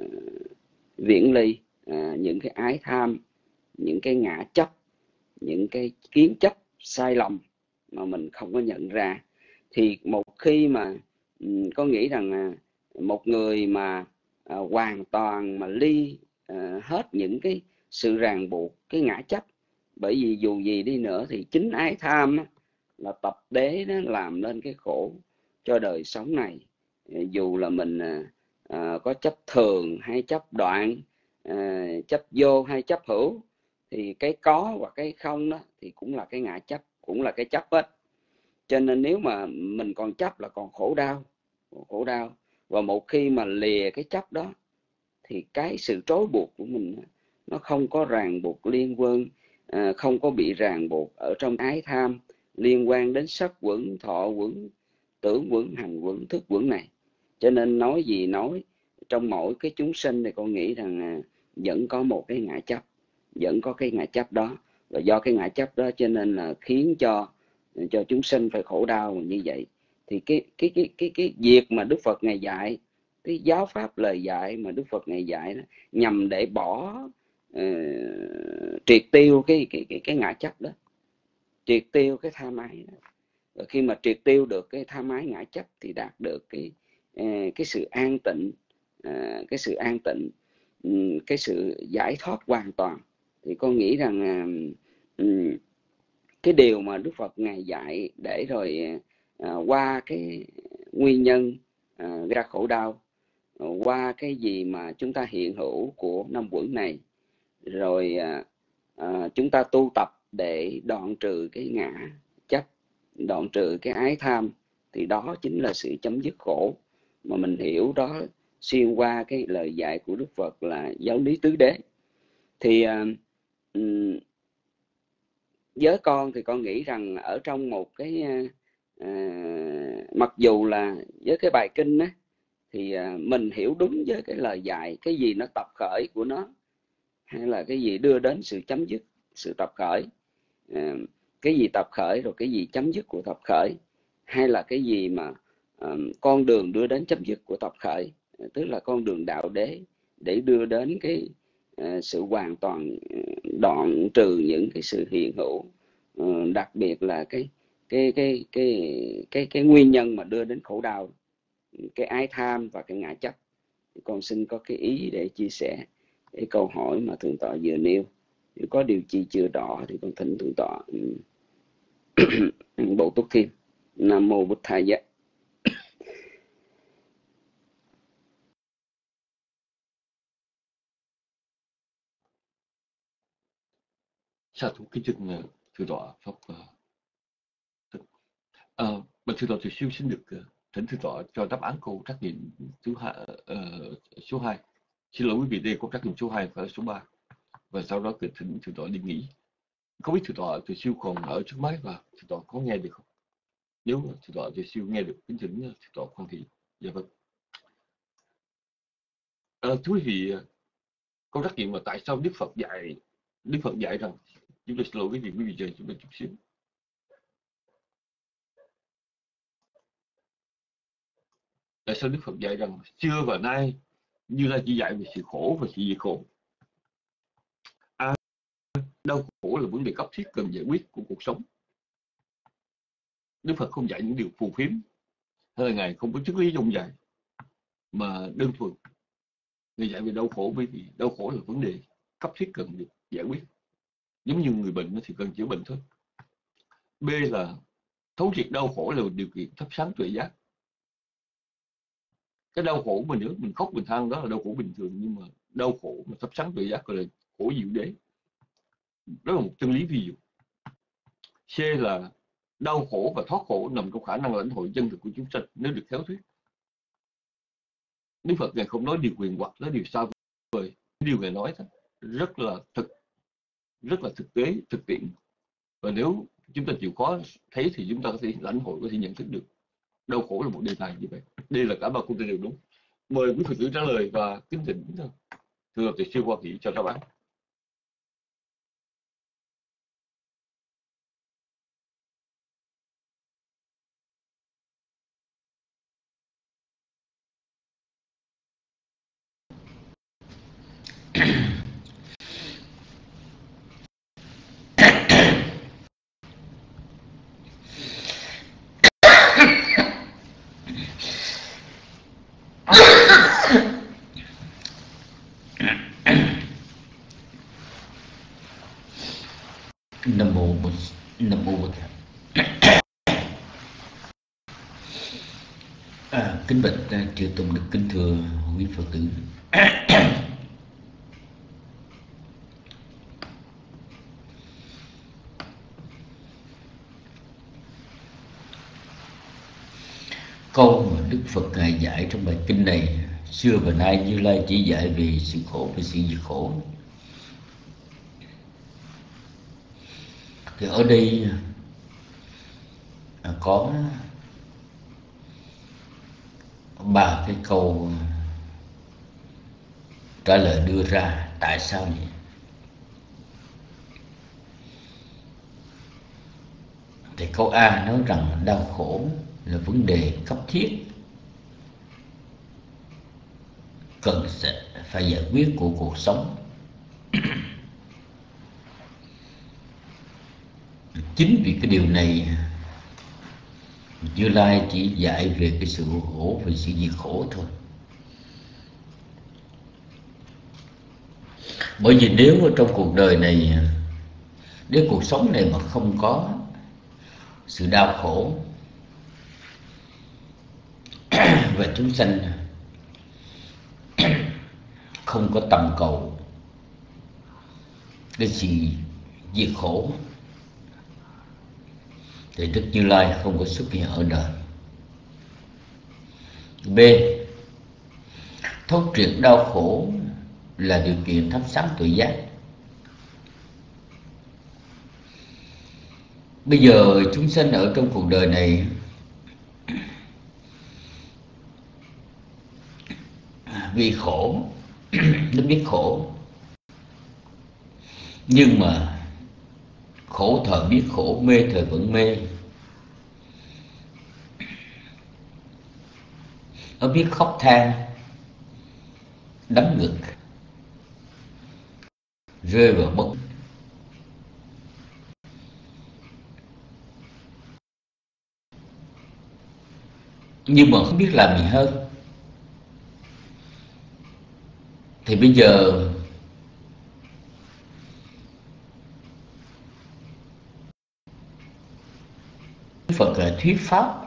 viễn ly à, những cái ái tham, những cái ngã chấp, những cái kiến chấp sai lầm mà mình không có nhận ra. Thì một khi mà có nghĩ rằng một người mà à, hoàn toàn mà ly à, hết những cái sự ràng buộc, cái ngã chấp, bởi vì dù gì đi nữa thì chính ái tham á, là tập đế nó làm nên cái khổ cho đời sống này. Dù là mình à, có chấp thường hay chấp đoạn, à, chấp vô hay chấp hữu, thì cái có và cái không đó thì cũng là cái ngã chấp, cũng là cái chấp hết. Cho nên nếu mà mình còn chấp là còn khổ đau, khổ đau. Và một khi mà lìa cái chấp đó thì cái sự trói buộc của mình nó không có ràng buộc liên quan, à, không có bị ràng buộc ở trong ái tham liên quan đến sắc quẩn, thọ quẩn, tưởng quẩn, hành quẩn, thức quẩn này. Cho nên nói gì nói, trong mỗi cái chúng sinh thì con nghĩ rằng à, vẫn có một cái ngã chấp, vẫn có cái ngã chấp đó. Và do cái ngã chấp đó cho nên là khiến cho cho chúng sinh phải khổ đau như vậy. Thì cái cái cái cái cái việc mà Đức Phật ngài dạy, cái giáo pháp lời dạy mà Đức Phật ngài dạy đó, nhằm để bỏ uh, triệt tiêu cái cái cái cái ngã chấp đó, triệt tiêu cái tham ái đó. Và khi mà triệt tiêu được cái tham ái ngã chấp thì đạt được cái uh, cái sự an tịnh, uh, cái sự an tịnh, um, cái sự giải thoát hoàn toàn. Thì con nghĩ rằng uh, um, cái điều mà Đức Phật ngài dạy để rồi à, qua cái nguyên nhân à, gây ra khổ đau, qua cái gì mà chúng ta hiện hữu của năm quẩn này, rồi à, à, chúng ta tu tập để đoạn trừ cái ngã chấp, đoạn trừ cái ái tham, thì đó chính là sự chấm dứt khổ. Mà mình hiểu đó xuyên qua cái lời dạy của Đức Phật là giáo lý tứ đế. Thì à, um, với con thì con nghĩ rằng ở trong một cái à, mặc dù là với cái bài kinh á, thì à, mình hiểu đúng với cái lời dạy, cái gì nó tập khởi của nó, hay là cái gì đưa đến sự chấm dứt sự tập khởi, à, cái gì tập khởi rồi cái gì chấm dứt của tập khởi, hay là cái gì mà à, con đường đưa đến chấm dứt của tập khởi, tức là con đường đạo đế để đưa đến cái à, sự hoàn toàn đoạn trừ những cái sự hiện hữu, đặc biệt là cái cái cái cái cái cái nguyên nhân mà đưa đến khổ đau, cái ái tham và cái ngã chấp. Con xin có cái ý để chia sẻ cái câu hỏi mà thượng tọa vừa nêu. Nếu có điều chi chưa rõ thì con thỉnh thượng tọa bổ túc thêm. Nam mô Bụt Thầy Giá. Sa thú kính chừng thượng tọa pháp. À, bạch thượng tọa thì siêu xin được thỉnh thượng tọa cho đáp án câu trắc nghiệm thứ hai, uh, số hai. Xin lỗi quý vị, đây câu trắc nghiệm số hai phải số ba, và sau đó thỉnh thượng tọa đi nghỉ. Không biết thượng tọa Từ Siêu còn ở trước máy và thượng tọa có nghe được không? Nếu thượng tọa Từ Siêu nghe được, kính thỉnh thượng tọa Quan Thị. Dạ vâng. À, thưa quý vị, câu trắc nghiệm mà tại sao Đức Phật dạy Đức Phật dạy rằng, chúng tôi xin lỗi quý vị, quý vị chờ chúng tôi chút xíu. Tại sao Đức Phật dạy rằng xưa và nay Như Lai chỉ dạy về sự khổ và sự diệt khổ? À, đau khổ là vấn đề cấp thiết cần giải quyết của cuộc sống. Đức Phật không dạy những điều phù phiếm, hay là Ngài không có triết lý dông dài, mà đơn thuần Ngài dạy về đau khổ, bởi vì đau khổ là vấn đề cấp thiết cần được giải quyết. Giống như người bệnh thì cần chữa bệnh thôi. B là thấu triệt đau khổ là một điều kiện thắp sáng tuệ giác. Cái đau khổ mà nếu mình khóc mình than đó là đau khổ bình thường, nhưng mà đau khổ mà thắp sáng tuệ giác gọi là khổ diệu đế. Đó là một chân lý ví dụ. C là đau khổ và thoát khổ nằm trong khả năng lãnh hội chân thực của chúng sanh nếu được khéo thuyết. Đức Phật Ngài không nói điều quyền hoặc, nói điều xa vời. Điều Ngài nói đó, rất là thực, rất là thực tế, thực tiễn. Và nếu chúng ta chịu khó thấy thì chúng ta có thể lãnh hội, có thể nhận thức được. Đau khổ là một đề tài như vậy. Đây là cả ba câu trả lời đúng. Mời quý Phật tử trả lời và kính thỉnh thưa Lập Từ Siêu Hoa Thị cho đáp án. Nam mô Bụt Nam mô Bụt. À, kính bạch Chư Tôn Đức, kính thưa quý Phật tử. Câu mà Đức Phật Ngài dạy trong bài kinh này, xưa và nay Như Lai chỉ dạy về sự khổ và sự diệt khổ, thì ở đây có ba cái câu trả lời đưa ra tại sao vậy. Thì câu A nói rằng đau khổ là vấn đề cấp thiết cần phải giải quyết của cuộc sống. Chính vì cái điều này Như Lai chỉ dạy về cái sự khổ và sự diệt khổ thôi. Bởi vì nếu ở trong cuộc đời này, nếu cuộc sống này mà không có sự đau khổ và chúng sanh không có tầm cầu cái sự diệt khổ, thì Đức Như Lai không có xuất hiện ở đời. B. Thấu triệt đau khổ là điều kiện thắp sáng tuệ giác. Bây giờ chúng sanh ở trong cuộc đời này vì khổ, nó biết khổ, nhưng mà khổ thời biết khổ, mê thời vẫn mê. Nó biết khóc than, đấm ngực, rơi vào bất. Nhưng mà không biết làm gì hơn. Thì bây giờ Phật là thuyết pháp,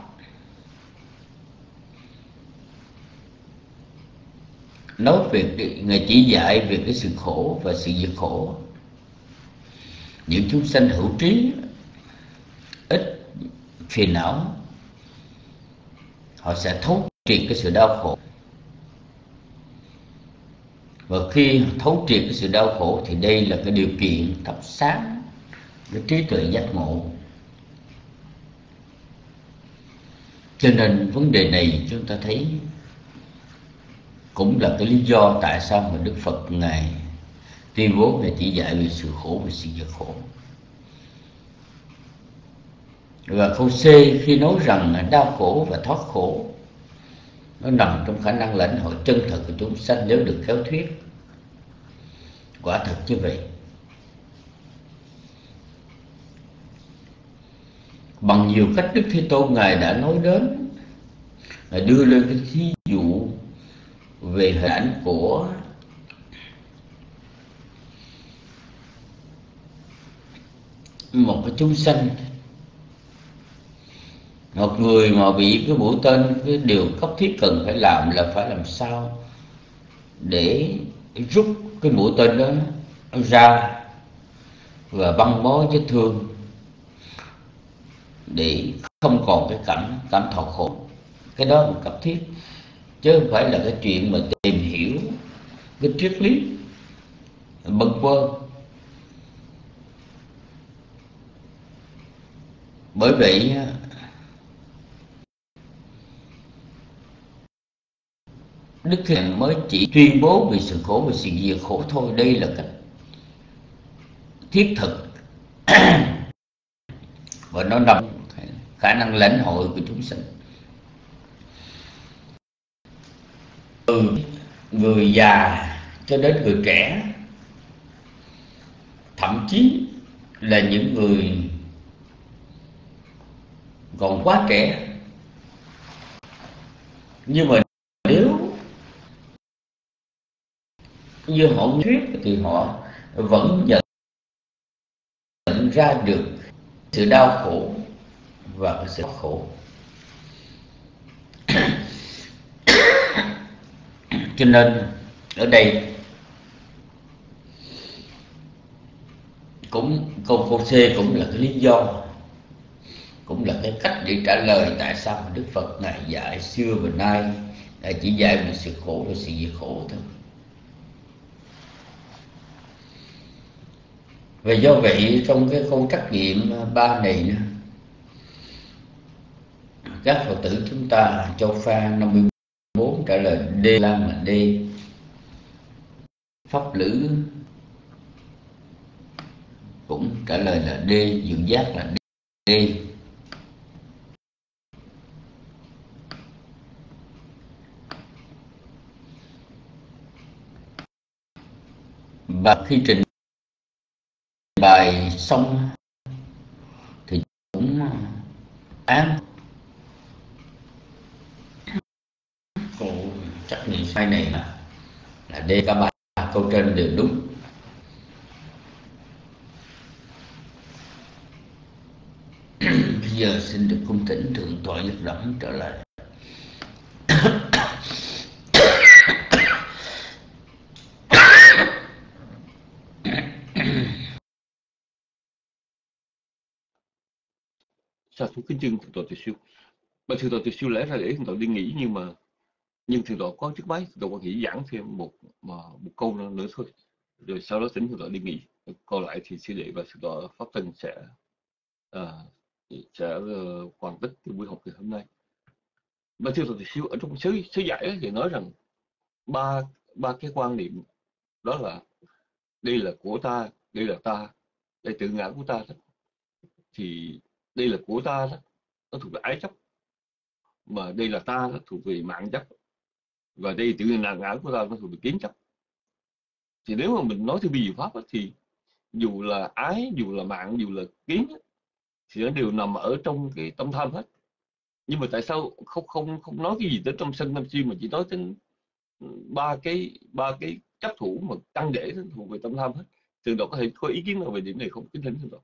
nói về Ngài chỉ dạy về cái sự khổ và sự diệt khổ. Những chúng sanh hữu trí, ít phiền não, họ sẽ thấu triệt cái sự đau khổ. Và khi thấu triệt cái sự đau khổ thì đây là cái điều kiện thắp sáng cái trí tuệ giác ngộ. Cho nên vấn đề này chúng ta thấy cũng là cái lý do tại sao mà Đức Phật Ngài tuyên bố về chỉ dạy về sự khổ và sự diệt khổ. Và câu C khi nói rằng đau khổ và thoát khổ nó nằm trong khả năng lãnh hội chân thật của chúng sanh nếu được khéo thuyết. Quả thật như vậy. Bằng nhiều cách Đức Thế Tôn Ngài đã nói đến, Ngài đưa lên cái thí dụ về hình ảnh của một cái chúng sanh, một người mà bị cái mũi tên, cái điều cấp thiết cần phải làm là phải làm sao để rút cái mũi tên đó ra và băng bó vết thương để không còn cái cảm cảm thọ khổ. Cái đó là cấp thiết, chứ không phải là cái chuyện mà tìm hiểu cái triết lý bâng quơ. Bởi vậy Đức Thầy mới chỉ tuyên bố về sự khổ và sự diệt khổ thôi. Đây là cách thiết thực và nó nằm khả năng lãnh hội của chúng sinh. Từ người già cho đến người trẻ, thậm chí là những người còn quá trẻ, nhưng mà nếu như họ thuyết thì họ vẫn nhận ra được sự đau khổ và sự khổ. Cho nên ở đây cũng câu câu C cũng là cái lý do, cũng là cái cách để trả lời tại sao mà Đức Phật Ngài dạy xưa và nay đã chỉ dạy về sự khổ và sự diệt khổ thôi. Và do vậy trong cái câu trắc nghiệm ba này nữa, các Phật tử chúng ta Châu Pha năm mươi bốn trả lời D, Lam là D, Pháp Lữ cũng trả lời là D, Duyện Giác là D. Và khi trình bài xong thì cũng án cô trắc nghiệm sai này là là D, cả ba câu trên đều đúng. Bây giờ xin được cung thỉnh Thượng tọa Nhất Đẳng trở lại. Sa thú kính trưng Thượng tọa Từ Siêu. Mà Thượng tọa Từ Siêu lẽ ra để Thượng tọa đi nghỉ, nhưng mà nhưng Thượng tọa có chiếc máy, Thượng tọa nghỉ giảng thêm một mà một câu nữa thôi, rồi sau đó thỉnh Thượng tọa đi nghỉ. Còn lại thì sư đệ và Thượng tọa Pháp Tân sẽ uh, sẽ uh, hoàn tất cái buổi học ngày hôm nay. Và Thượng tọa Từ Siêu ở trong sứ sứ giải ấy, thì nói rằng ba ba cái quan niệm đó là đây là của ta, đây là ta, đây tự ngã của ta đó. Thì đây là của ta đó, nó thuộc về ái chấp, mà đây là ta đó thuộc về mạng chấp, và đây tự ngã ngã của ta nó thuộc về kiến chấp. Thì nếu mà mình nói theo vi diệu pháp đó, thì dù là ái, dù là mạng, dù là kiến đó, thì nó đều nằm ở trong cái tâm tham hết. Nhưng mà tại sao không không không nói cái gì tới trong sân tâm si, mà chỉ nói đến ba cái ba cái chấp thủ mà căn để thuộc về tâm tham hết? Thượng tọa có thể có ý kiến nào về điểm này không? Kính thỉnh thượng tọa.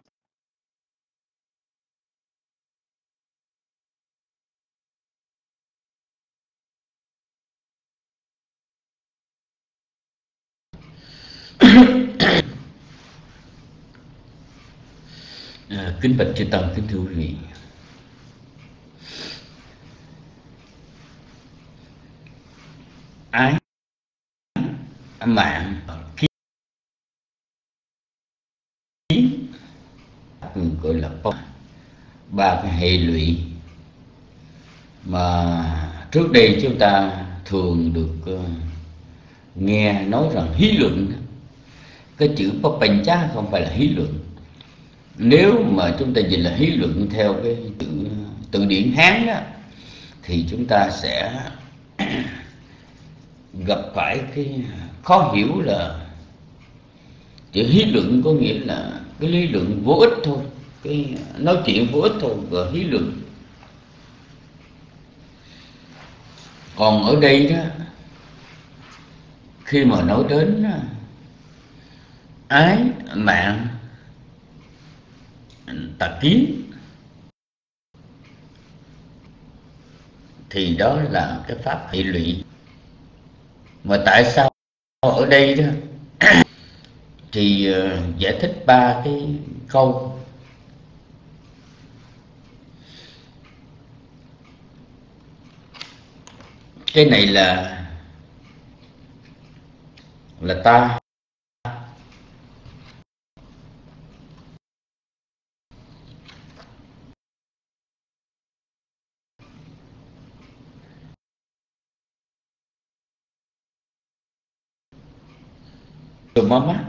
À, kính bạch chư tăng, kính thưa quý vị, ái, mạng, kiến gọi là ba cái hệ lụy mà trước đây chúng ta thường được uh, nghe nói rằng hí luận. Cái chữ papancha không phải là hí luận. Nếu mà chúng ta dịch là hí luận theo cái chữ từ điển Hán đó, thì chúng ta sẽ gặp phải cái khó hiểu là chữ hí luận có nghĩa là cái lý luận vô ích thôi, cái nói chuyện vô ích thôi, và hí luận. Còn ở đây đó, khi mà nói đến ái mạng tà kiến thì đó là cái pháp hệ lụy. Mà tại sao ở đây đó thì uh, giải thích ba cái câu. Cái này là là ta, rồi mama.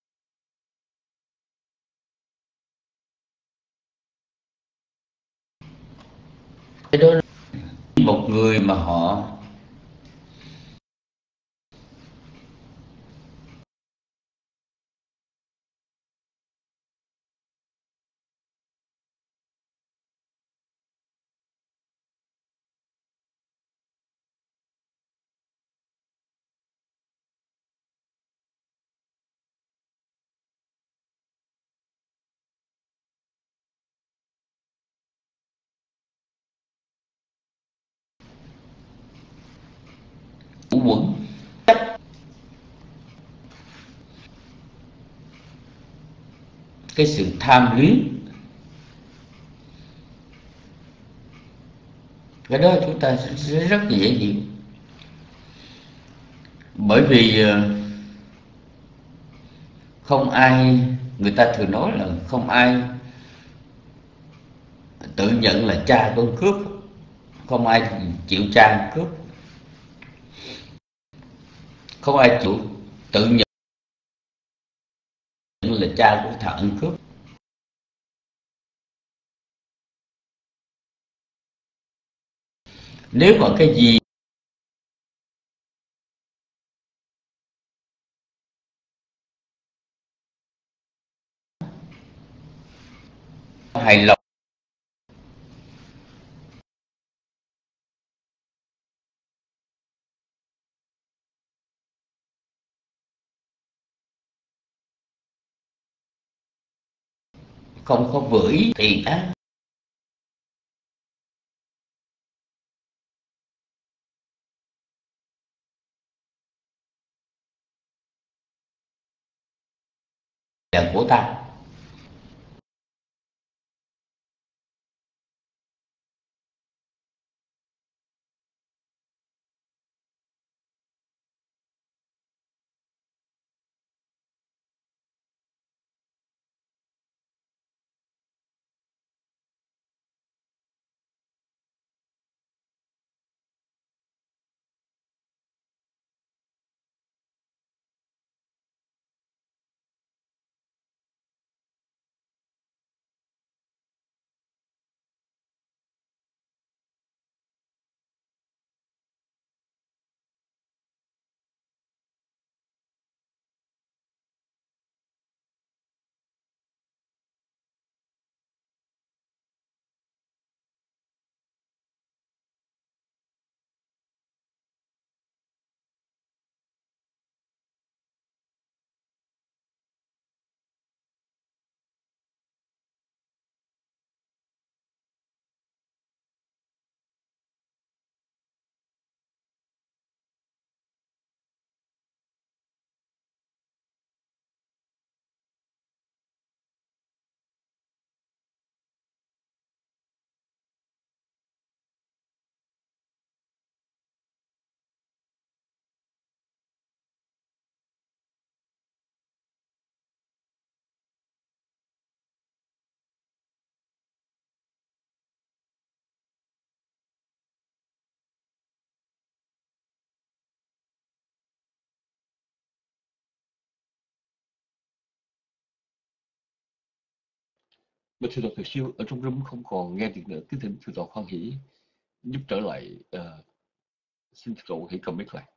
Cái đó là một người mà họ quẩn chấp cái sự tham luyến. Cái đó chúng ta sẽ rất dễ hiểu. Bởi vì không ai, người ta thường nói là không ai tự nhận là cha con cướp, không ai chịu cha cướp, không ai chịu tự nhận là cha của thợ ăn cướp. Nếu mà cái gì hài lòng, không có vừa ý thì á là của ta. Mà thưa Đạo Thầy Siêu ở trong room không còn nghe được nữa, kính thỉnh thưa Đạo hoan hỷ giúp trở lại. Uh, xin thưa Đạo hãy comment lại.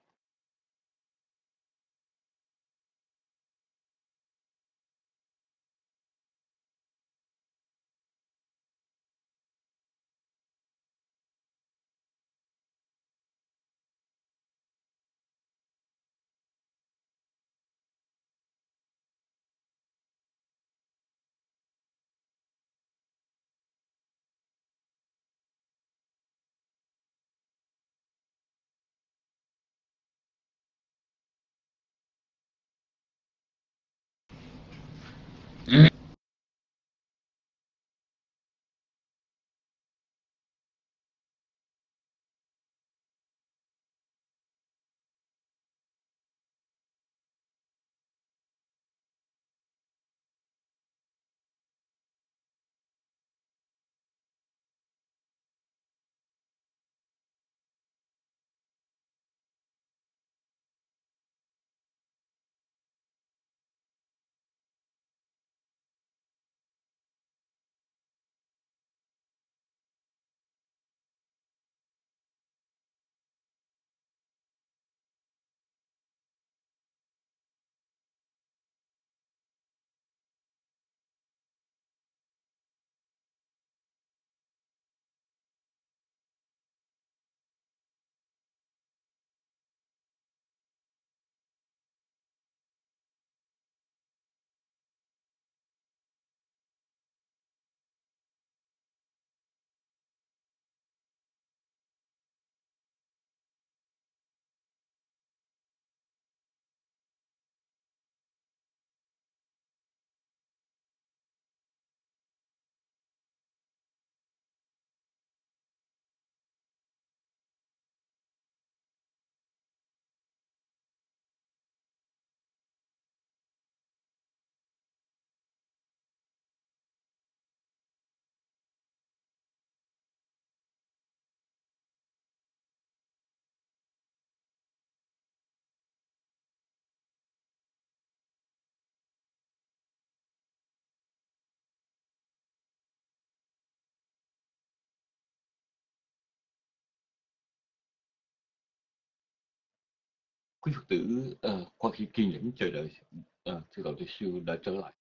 Quý Phật tử uh, qua khi kiên nhẫn chờ đợi, uh, thưa Đạo Thầy Siêu đã trở lại.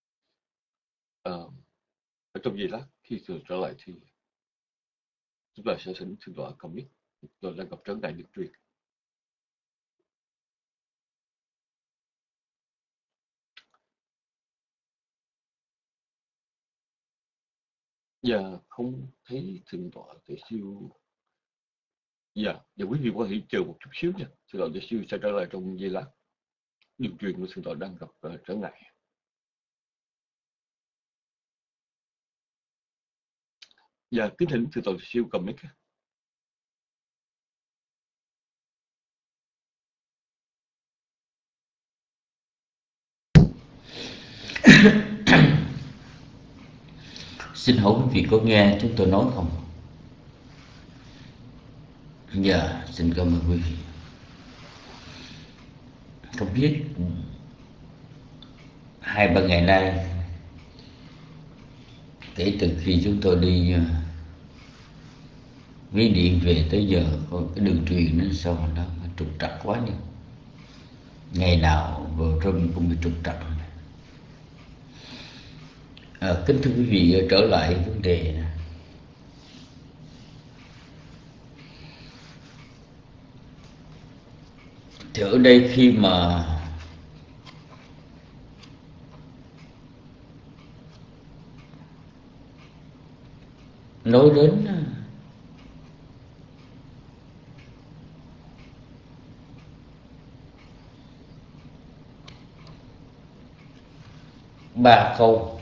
Uh, ở trong giây lát khi Thưa trở lại thì chúng ta sẽ xin Thưa Đạo commit tôi đang gặp trở ngại được truyền. Dạ không thấy Thượng tọa Thầy Siêu. Dạ, và quý vị có thể chờ một chút xíu nha. Thượng tọa Thầy Siêu sẽ trở lại trong giây lát. Đường truyền của Thượng tọa đang gặp uh, trở ngại. Dạ, kính thỉnh Thượng tọa Thầy Siêu cầm mic. Xin hỏi quý vị có nghe chúng tôi nói không? Dạ, xin cảm ơn quý vị. Không biết hai ba ngày nay, kể từ khi chúng tôi đi Ví Điện về tới giờ, cái đường truyền nó sao nó trục trặc quá nhỉ? Ngày nào vào room cũng bị trục trặc. À, kính thưa quý vị, trở lại vấn đề này. Thì ở đây khi mà nói đến ba câu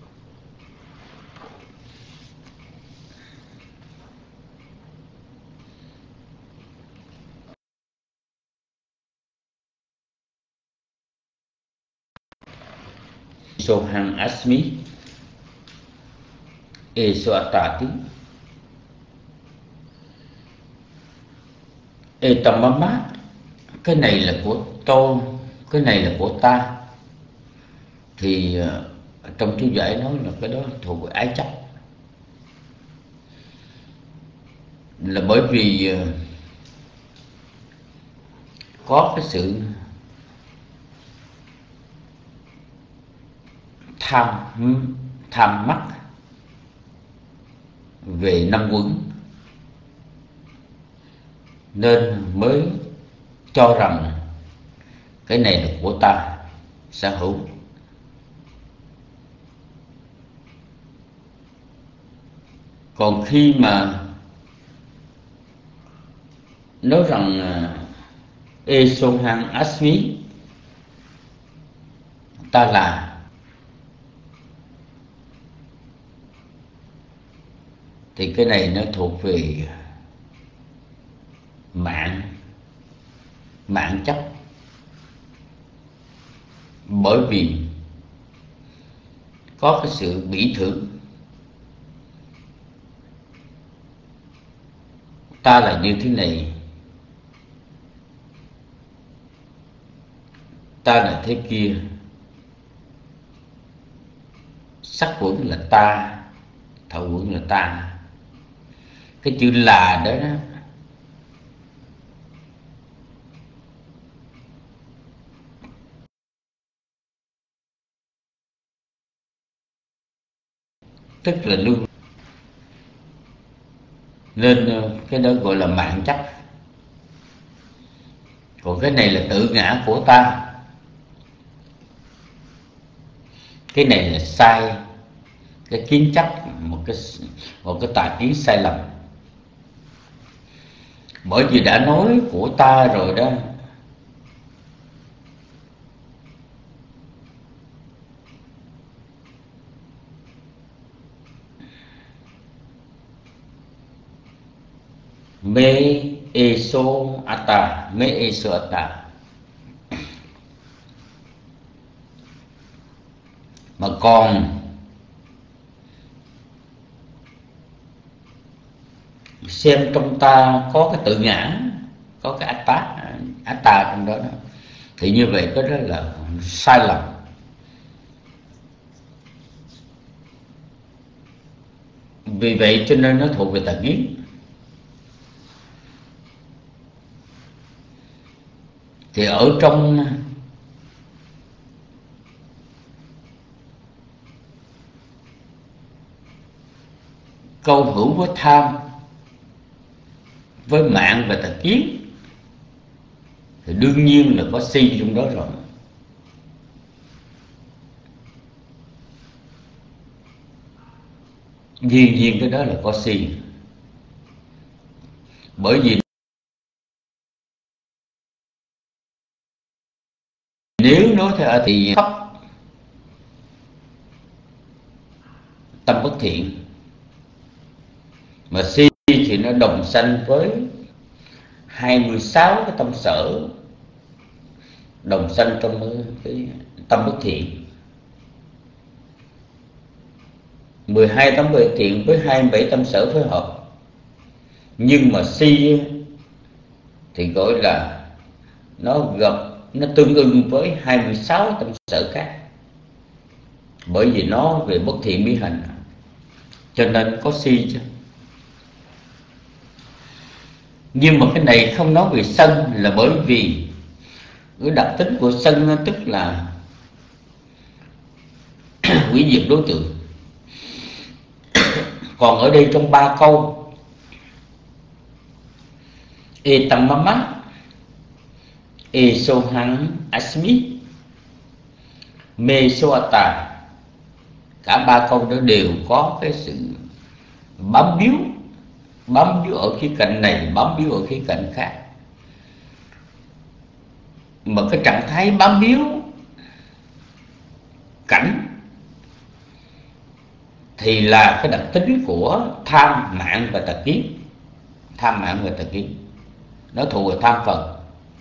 Sohang Asmi Esoatati Etamamat, cái này là của tôi, cái này là của ta, thì trong chú giải nói là cái đó thuộc về ái chấp, là bởi vì có cái sự tham tham mắc về năm quẩn, nên mới cho rằng cái này là của ta, sở hữu. Còn khi mà nói rằng e sohang asmi, ta là, thì cái này nó thuộc về mạng mạng chấp. Bởi vì có cái sự nghĩ thưởng, ta là như thế này, ta là thế kia, sắc quẩn là ta, thọ quẩn là ta. Cái chữ là đó, đó tức là luôn, nên cái đó gọi là mạng chấp. Còn cái này là tự ngã của ta, cái này là sai, cái kiến chấp, một cái một cái tà kiến sai lầm. Bởi vì đã nói của ta rồi đó, me eso ata, me eso ata. Mà còn xem trong ta có cái tự ngã, có cái atta, atta trong đó, đó, thì như vậy cái đó là sai lầm. Vì vậy cho nên nó thuộc về tà kiến. Thì ở trong câu hữu với tham, với mạng và tà kiến, thì đương nhiên là có si trong đó rồi. Duyên duyên cái đó là có si. Bởi vì nếu nói theo thì thấp tâm bất thiện, mà si thì nó đồng sanh với hai mươi sáu cái tâm sở đồng sanh trong cái tâm bất thiện. mười hai tâm bất thiện với hai mươi bảy tâm sở phối hợp. Nhưng mà si thì gọi là nó gặp, nó tương ưng với hai mươi sáu tâm sở khác. Bởi vì nó về bất thiện mỹ hành, cho nên có si chứ. Nhưng mà cái này không nói về sân, là bởi vì cái đặc tính của sân tức là hủy diệt đối tượng. Còn ở đây trong ba câu e tam mama, e sohang asmi, me soata, cả ba câu đó đều có cái sự bám víu, bám víu ở khía cạnh này, bám víu ở khía cạnh khác. Mà cái trạng thái bám víu cảnh thì là cái đặc tính của tham, mạng và tà kiến. Tham, mạng và tà kiến nó thuộc về tham phần.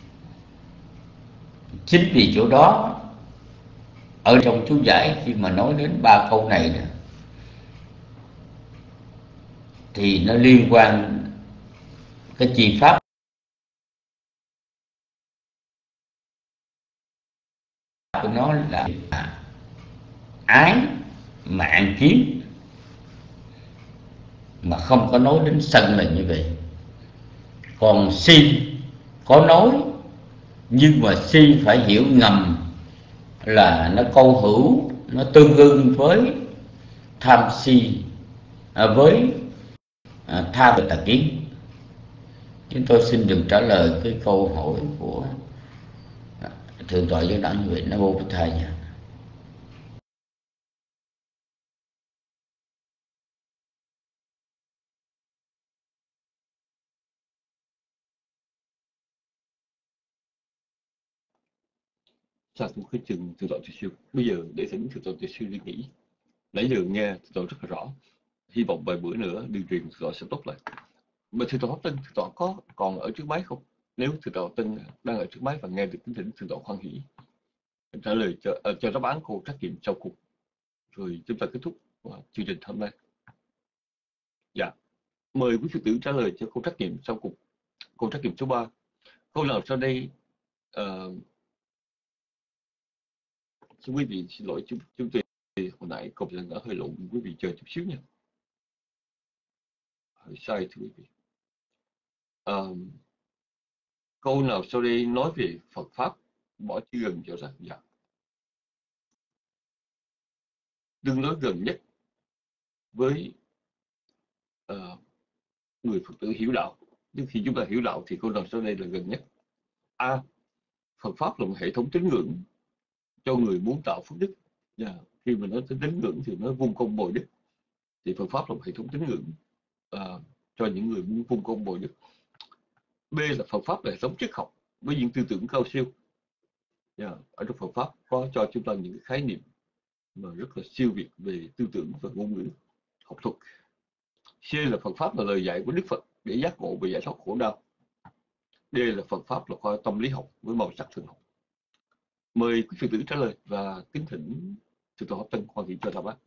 Chính vì chỗ đó ở trong chú giải khi mà nói đến ba câu này đó, thì nó liên quan cái chi pháp của nó là ái, mạn, kiến, mà không có nói đến sân là như vậy. Còn si có nói, nhưng mà si phải hiểu ngầm là nó câu hữu, nó tương ưng với tham si, à, với à, tha và tà kiến. Chúng tôi xin được trả lời cái câu hỏi của à, thượng tọa Giáo Đẳng như vậy. Nam mô Bổn Thầy nha. Sao tôi cứ chừng thượng tọa Từ Siêu. Bây giờ để thỉnh thượng tọa Từ Siêu đi nghỉ. Nãy giờ nghe thượng tọa rất là rõ. Hy vọng vài bữa nữa đường truyền thượng tọa sẽ tốt lại. Mà thượng tọa Pháp Tân, thượng tọa có còn ở trước máy không? Nếu thượng tọa Tân đang ở trước máy và nghe được kính thỉnh thượng tọa khoan hỷ trả lời cho uh, cho đáp án câu trắc nghiệm sau cùng, rồi chúng ta kết thúc uh, chương trình hôm nay. Dạ, mời quý Phật tử trả lời cho câu trắc nghiệm sau cùng. Câu trắc nghiệm số ba. Câu nào sau đây uh, xin quý vị xin lỗi chúng chúng tôi hồi nãy câu chuyện đã hơi lộn, quý vị chờ chút xíu nha, hơi sai thưa quý vị. Uh, câu nào sau đây nói về Phật pháp bỏ chữ gần cho ra? Dạ, tương đối gần nhất với uh, người Phật tử hiểu đạo. Nhưng khi chúng ta hiểu đạo thì câu nào sau đây là gần nhất? A. Phật pháp là một hệ thống tín ngưỡng cho người muốn tạo phước đức. Yeah. Khi mà nói tới tín ngưỡng thì nói vung công bồi đức, thì Phật pháp là một hệ thống tín ngưỡng uh, cho những người muốn vung công bồi đức. B là Phật pháp là hệ thống triết học với những tư tưởng cao siêu. Yeah. Ở trong Phật pháp có cho chúng ta những khái niệm mà rất là siêu việt về tư tưởng và ngôn ngữ học thuật. C là Phật pháp là lời dạy của Đức Phật để giác ngộ và giải thoát khổ đau. D là Phật pháp là khoa tâm lý học với màu sắc thường học. Mời quý Phật tử trả lời và kính thỉnh Thượng tọa Pháp Tân khoan hỷ cho đáp án.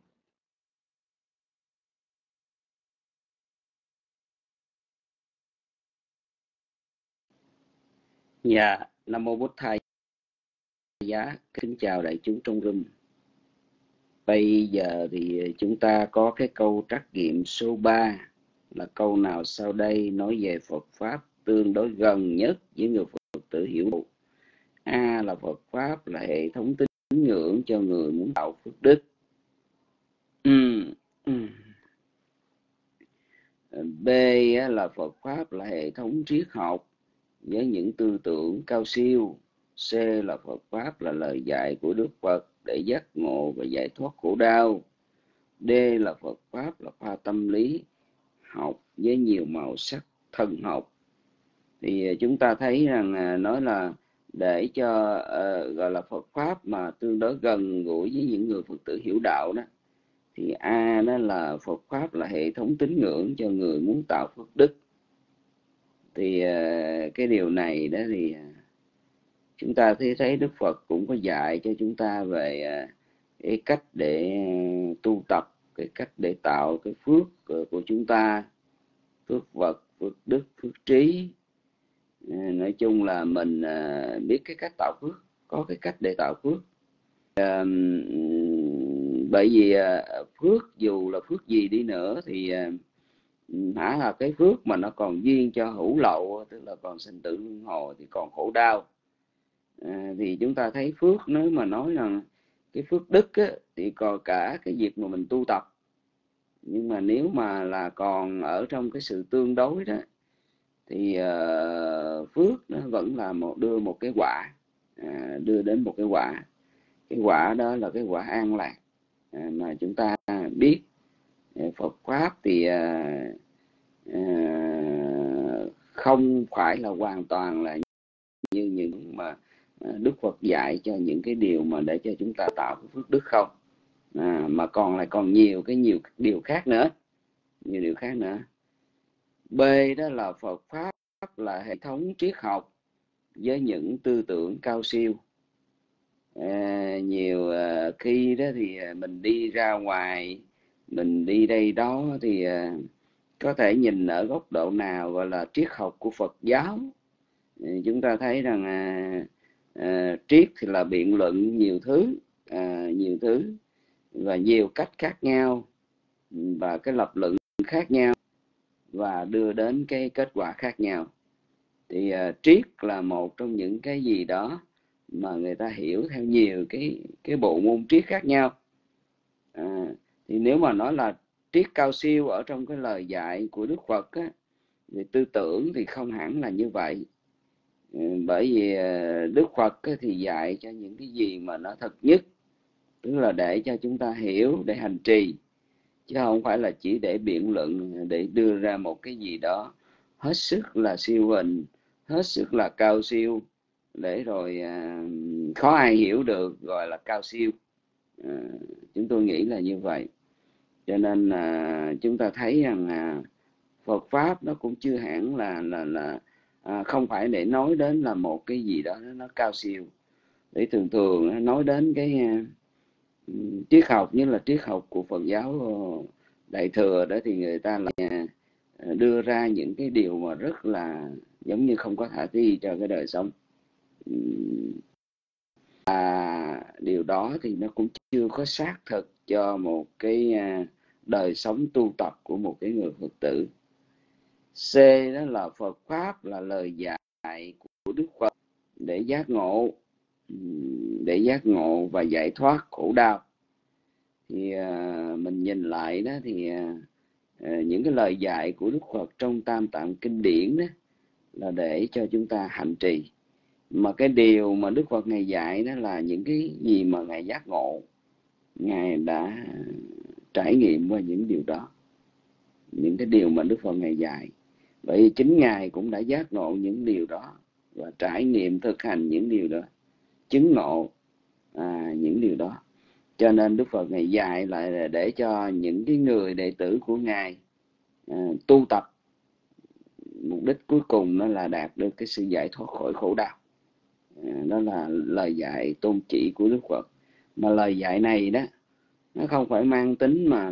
Dạ, Nam mô Bổn Thầy. Giá kính chào đại chúng trong room. Bây giờ thì chúng ta có cái câu trắc nghiệm số ba, là câu nào sau đây nói về Phật pháp tương đối gần nhất với người Phật tử hiểu. A là Phật pháp là hệ thống tín ngưỡng cho người muốn tạo phước đức. Ừ. Ừ. B là Phật pháp là hệ thống triết học với những tư tưởng cao siêu. C là Phật pháp là lời dạy của Đức Phật để giác ngộ và giải thoát khổ đau. D là Phật pháp là khoa tâm lý học với nhiều màu sắc thần học. Thì chúng ta thấy rằng nói là để cho uh, gọi là Phật pháp mà tương đối gần gũi với những người Phật tử hiểu đạo đó, thì A đó là Phật pháp là hệ thống tín ngưỡng cho người muốn tạo phước đức. Thì uh, cái điều này đó thì uh, chúng ta thấy thấy Đức Phật cũng có dạy cho chúng ta về uh, cái cách để uh, tu tập, cái cách để tạo cái phước uh, của chúng ta, phước vật, phước đức, phước trí. Uh, nói chung là mình uh, biết cái cách tạo phước, có cái cách để tạo phước. Uh, bởi vì uh, phước dù là phước gì đi nữa thì uh, hả là cái phước mà nó còn duyên cho hữu lậu, tức là còn sinh tử luân hồi thì còn khổ đau. À, thì chúng ta thấy phước, nếu mà nói rằng cái phước đức á, thì còn cả cái việc mà mình tu tập, nhưng mà nếu mà là còn ở trong cái sự tương đối đó thì uh, phước nó vẫn là một đưa một cái quả, à, đưa đến một cái quả. Cái quả đó là cái quả an lạc, à, mà chúng ta biết Phật pháp thì uh, uh, không phải là hoàn toàn là như những mà Đức Phật dạy cho những cái điều mà để cho chúng ta tạo cái phước đức không, à, mà còn lại còn nhiều cái nhiều điều khác nữa, nhiều điều khác nữa. B đó là Phật pháp là hệ thống triết học với những tư tưởng cao siêu. À, nhiều à, khi đó thì mình đi ra ngoài, mình đi đây đó thì à, có thể nhìn ở góc độ nào gọi là triết học của Phật giáo. À, chúng ta thấy rằng à, à, triết thì là biện luận nhiều thứ, à, nhiều thứ và nhiều cách khác nhau và cái lập luận khác nhau và đưa đến cái kết quả khác nhau. Thì uh, triết là một trong những cái gì đó mà người ta hiểu theo nhiều cái cái bộ môn triết khác nhau. À, thì nếu mà nói là triết cao siêu ở trong cái lời dạy của Đức Phật á, thì tư tưởng thì không hẳn là như vậy. Ừ, bởi vì Đức Phật á, thì dạy cho những cái gì mà nó thật nhất, tức là để cho chúng ta hiểu, để hành trì, chứ không phải là chỉ để biện luận, để đưa ra một cái gì đó hết sức là siêu hình, hết sức là cao siêu, để rồi à, khó ai hiểu được gọi là cao siêu. À, chúng tôi nghĩ là như vậy. Cho nên là chúng ta thấy rằng à, Phật pháp nó cũng chưa hẳn là là là à, không phải để nói đến là một cái gì đó nó cao siêu. Để thường thường nói đến cái uh, triết học, như là triết học của Phật giáo Đại thừa đó, thì người ta lại uh, đưa ra những cái điều mà rất là giống như không có khả thi cho cái đời sống. À, điều đó thì nó cũng chưa có xác thực cho một cái uh, đời sống tu tập của một cái người Phật tử. C đó là Phật pháp là lời dạy của Đức Phật để giác ngộ, để giác ngộ và giải thoát khổ đau. Thì uh, mình nhìn lại đó thì uh, những cái lời dạy của Đức Phật trong Tam Tạng Kinh Điển đó là để cho chúng ta hành trì. Mà cái điều mà Đức Phật Ngài dạy đó là những cái gì mà Ngài giác ngộ, Ngài đã trải nghiệm qua những điều đó, những cái điều mà Đức Phật Ngài dạy. Bởi vì chính Ngài cũng đã giác ngộ những điều đó và trải nghiệm thực hành những điều đó, chứng ngộ à, những điều đó. Cho nên Đức Phật Ngài dạy lại là để cho những cái người đệ tử của Ngài à, tu tập, mục đích cuối cùng nó là đạt được cái sự giải thoát khỏi khổ đau. À, đó là lời dạy tôn chỉ của Đức Phật. Mà lời dạy này đó, nó không phải mang tính mà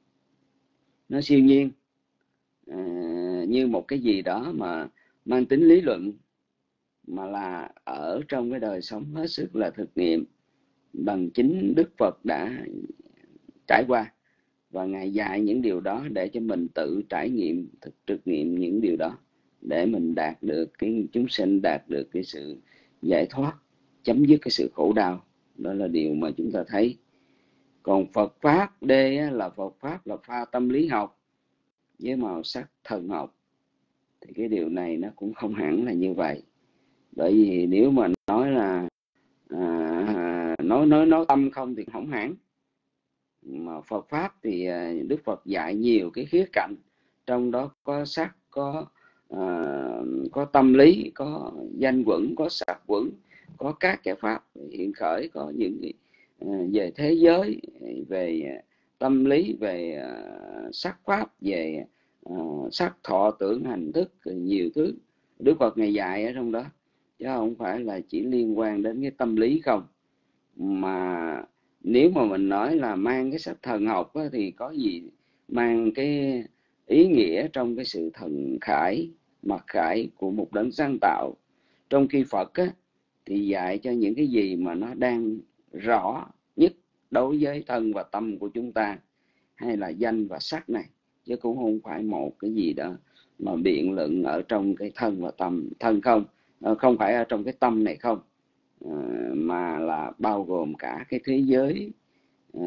nó siêu nhiên à, như một cái gì đó mà mang tính lý luận, mà là ở trong cái đời sống hết sức là thực nghiệm bằng chính Đức Phật đã trải qua. Và Ngài dạy những điều đó để cho mình tự trải nghiệm, thực trực nghiệm những điều đó, để mình đạt được cái chúng sinh đạt được cái sự giải thoát, chấm dứt cái sự khổ đau. Đó là điều mà chúng ta thấy. Còn Phật pháp D là Phật pháp là pha tâm lý học với màu sắc thần học, thì cái điều này nó cũng không hẳn là như vậy. Bởi vì nếu mà nói là à, nói nói nói tâm không thì không hẳn. Mà Phật pháp thì Đức Phật dạy nhiều cái khía cạnh, trong đó có sắc, có à, có tâm lý, có danh quẩn, có sắc quẩn, có các cái pháp hiện khởi, có những à, về thế giới, về tâm lý, về à, sắc pháp, về à, sắc thọ tưởng hành thức, nhiều thứ Đức Phật Ngài dạy ở trong đó, chứ không phải là chỉ liên quan đến cái tâm lý không. Mà nếu mà mình nói là mang cái sắc thần học á, thì có gì mang cái ý nghĩa trong cái sự thần khải, mặc khải của một đấng sáng tạo. Trong khi Phật á, thì dạy cho những cái gì mà nó đang rõ nhất đối với thân và tâm của chúng ta, hay là danh và sắc này, chứ cũng không phải một cái gì đó mà biện luận ở trong cái thân và tâm. Thân không, không phải ở trong cái tâm này không, mà là bao gồm cả cái thế giới uh,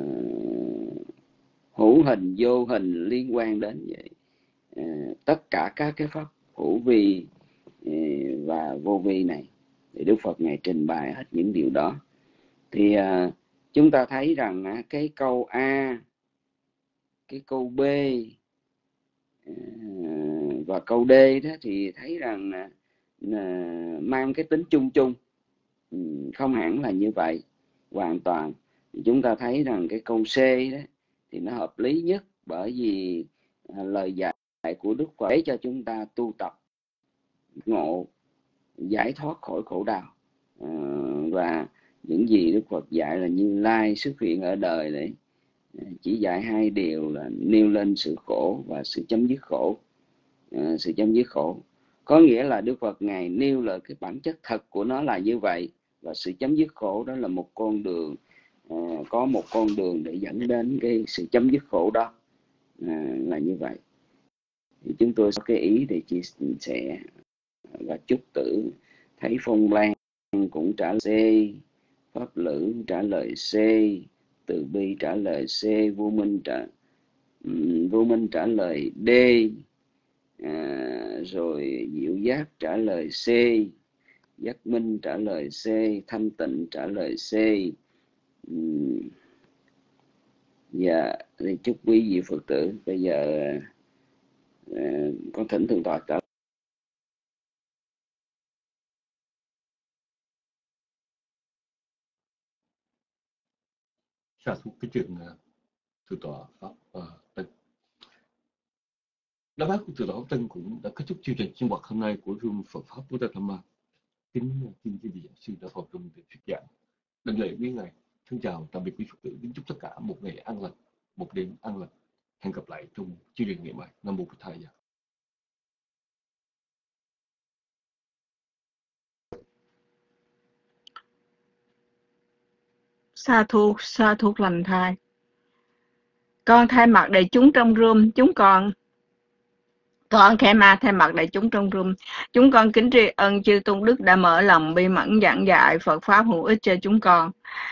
hữu hình vô hình liên quan đến vậy. Uh, tất cả các cái pháp hữu vi uh, và vô vi này, thì Đức Phật Ngài trình bày hết những điều đó. Thì uh, chúng ta thấy rằng uh, cái câu A, cái câu B uh, và câu D đó thì thấy rằng uh, uh, mang cái tính chung chung, không hẳn là như vậy hoàn toàn. Chúng ta thấy rằng cái câu C đó thì nó hợp lý nhất, bởi vì à, lời dạy của Đức Phật để cho chúng ta tu tập ngộ, giải thoát khỏi khổ đau. À, và những gì Đức Phật dạy là Như Lai xuất hiện ở đời để chỉ dạy hai điều là nêu lên sự khổ và sự chấm dứt khổ. À, sự chấm dứt khổ có nghĩa là Đức Phật Ngài nêu là cái bản chất thật của nó là như vậy, và sự chấm dứt khổ đó là một con đường à, có một con đường để dẫn đến cái sự chấm dứt khổ đó, à, là như vậy. Thì chúng tôi có cái ý thì chia sẻ, và Trúc Tử thấy Phong Lan cũng trả lời C, Pháp Lữ trả lời C, Từ Bi trả lời C, Vô Minh trả um, Vô Minh trả lời D, à, rồi Diệu Giác trả lời C, Giác Minh trả lời C, Thanh Tịnh trả lời C. um, Dạ, thì chúc quý vị Phật tử bây giờ uh, con thỉnh thượng tọa trả. Sa thú cái chuyện uh, thượng tọa Pháp uh, Tân. Đáp án của thượng tọa Pháp Tân cũng đã kết thúc chương trình sinh hoạt hôm nay của Room Phật Pháp Buddha Dhamma. Kính kính quý vị giảng sư đã phò trung để thuyết giảng. Đừng lệ quý ngài. Thân chào tạm biệt quý Phật tử. Kính chúc tất cả một ngày an lành, một đêm an lành. Hẹn gặp lại trong chương trình ngày mai. Nam mô Bụt Thầy. Sa thú, sa thú lành thai. Con thay mặt đại chúng trong room, chúng con Con Khema thay mặt đại chúng trong room, chúng con kính tri ân chư tôn đức đã mở lòng bi mẫn giảng dạy Phật pháp hữu ích cho chúng con,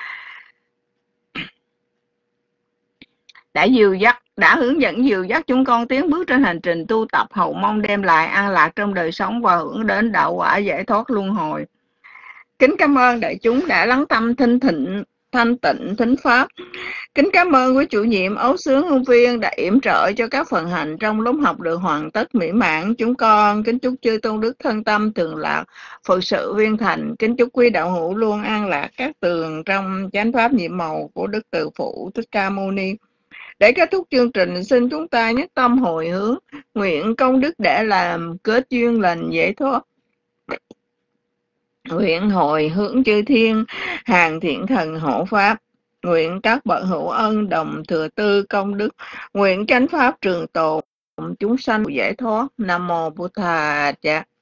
đã dìu dắt, đã hướng dẫn dìu dắt chúng con tiến bước trên hành trình tu tập, hầu mong đem lại an lạc trong đời sống và hướng đến đạo quả giải thoát luân hồi. Kính cảm ơn đại chúng đã lắng tâm thinh thịnh thanh tịnh thính pháp. Kính cảm ơn quý chủ nhiệm Ấu Sướng Hương Viên đã yểm trợ cho các phần hành trong lúc học được hoàn tất mỹ mãn. Chúng con kính chúc chư tôn đức thân tâm thường lạc, Phật sự viên thành. Kính chúc quý đạo hữu luôn an lạc các tường trong chánh pháp nhiệm màu của Đức Từ Phụ Thích Ca Mâu Ni. Để kết thúc chương trình, xin chúng ta nhất tâm hồi hướng, nguyện công đức để làm kết duyên lành giải thoát. Nguyện hồi hướng chư thiên hàng thiện thần hộ pháp. Nguyện các bậc hữu ân đồng thừa tư công đức. Nguyện chánh pháp trường tồn chúng sanh giải thoát. Nam mô Bụt Thầy.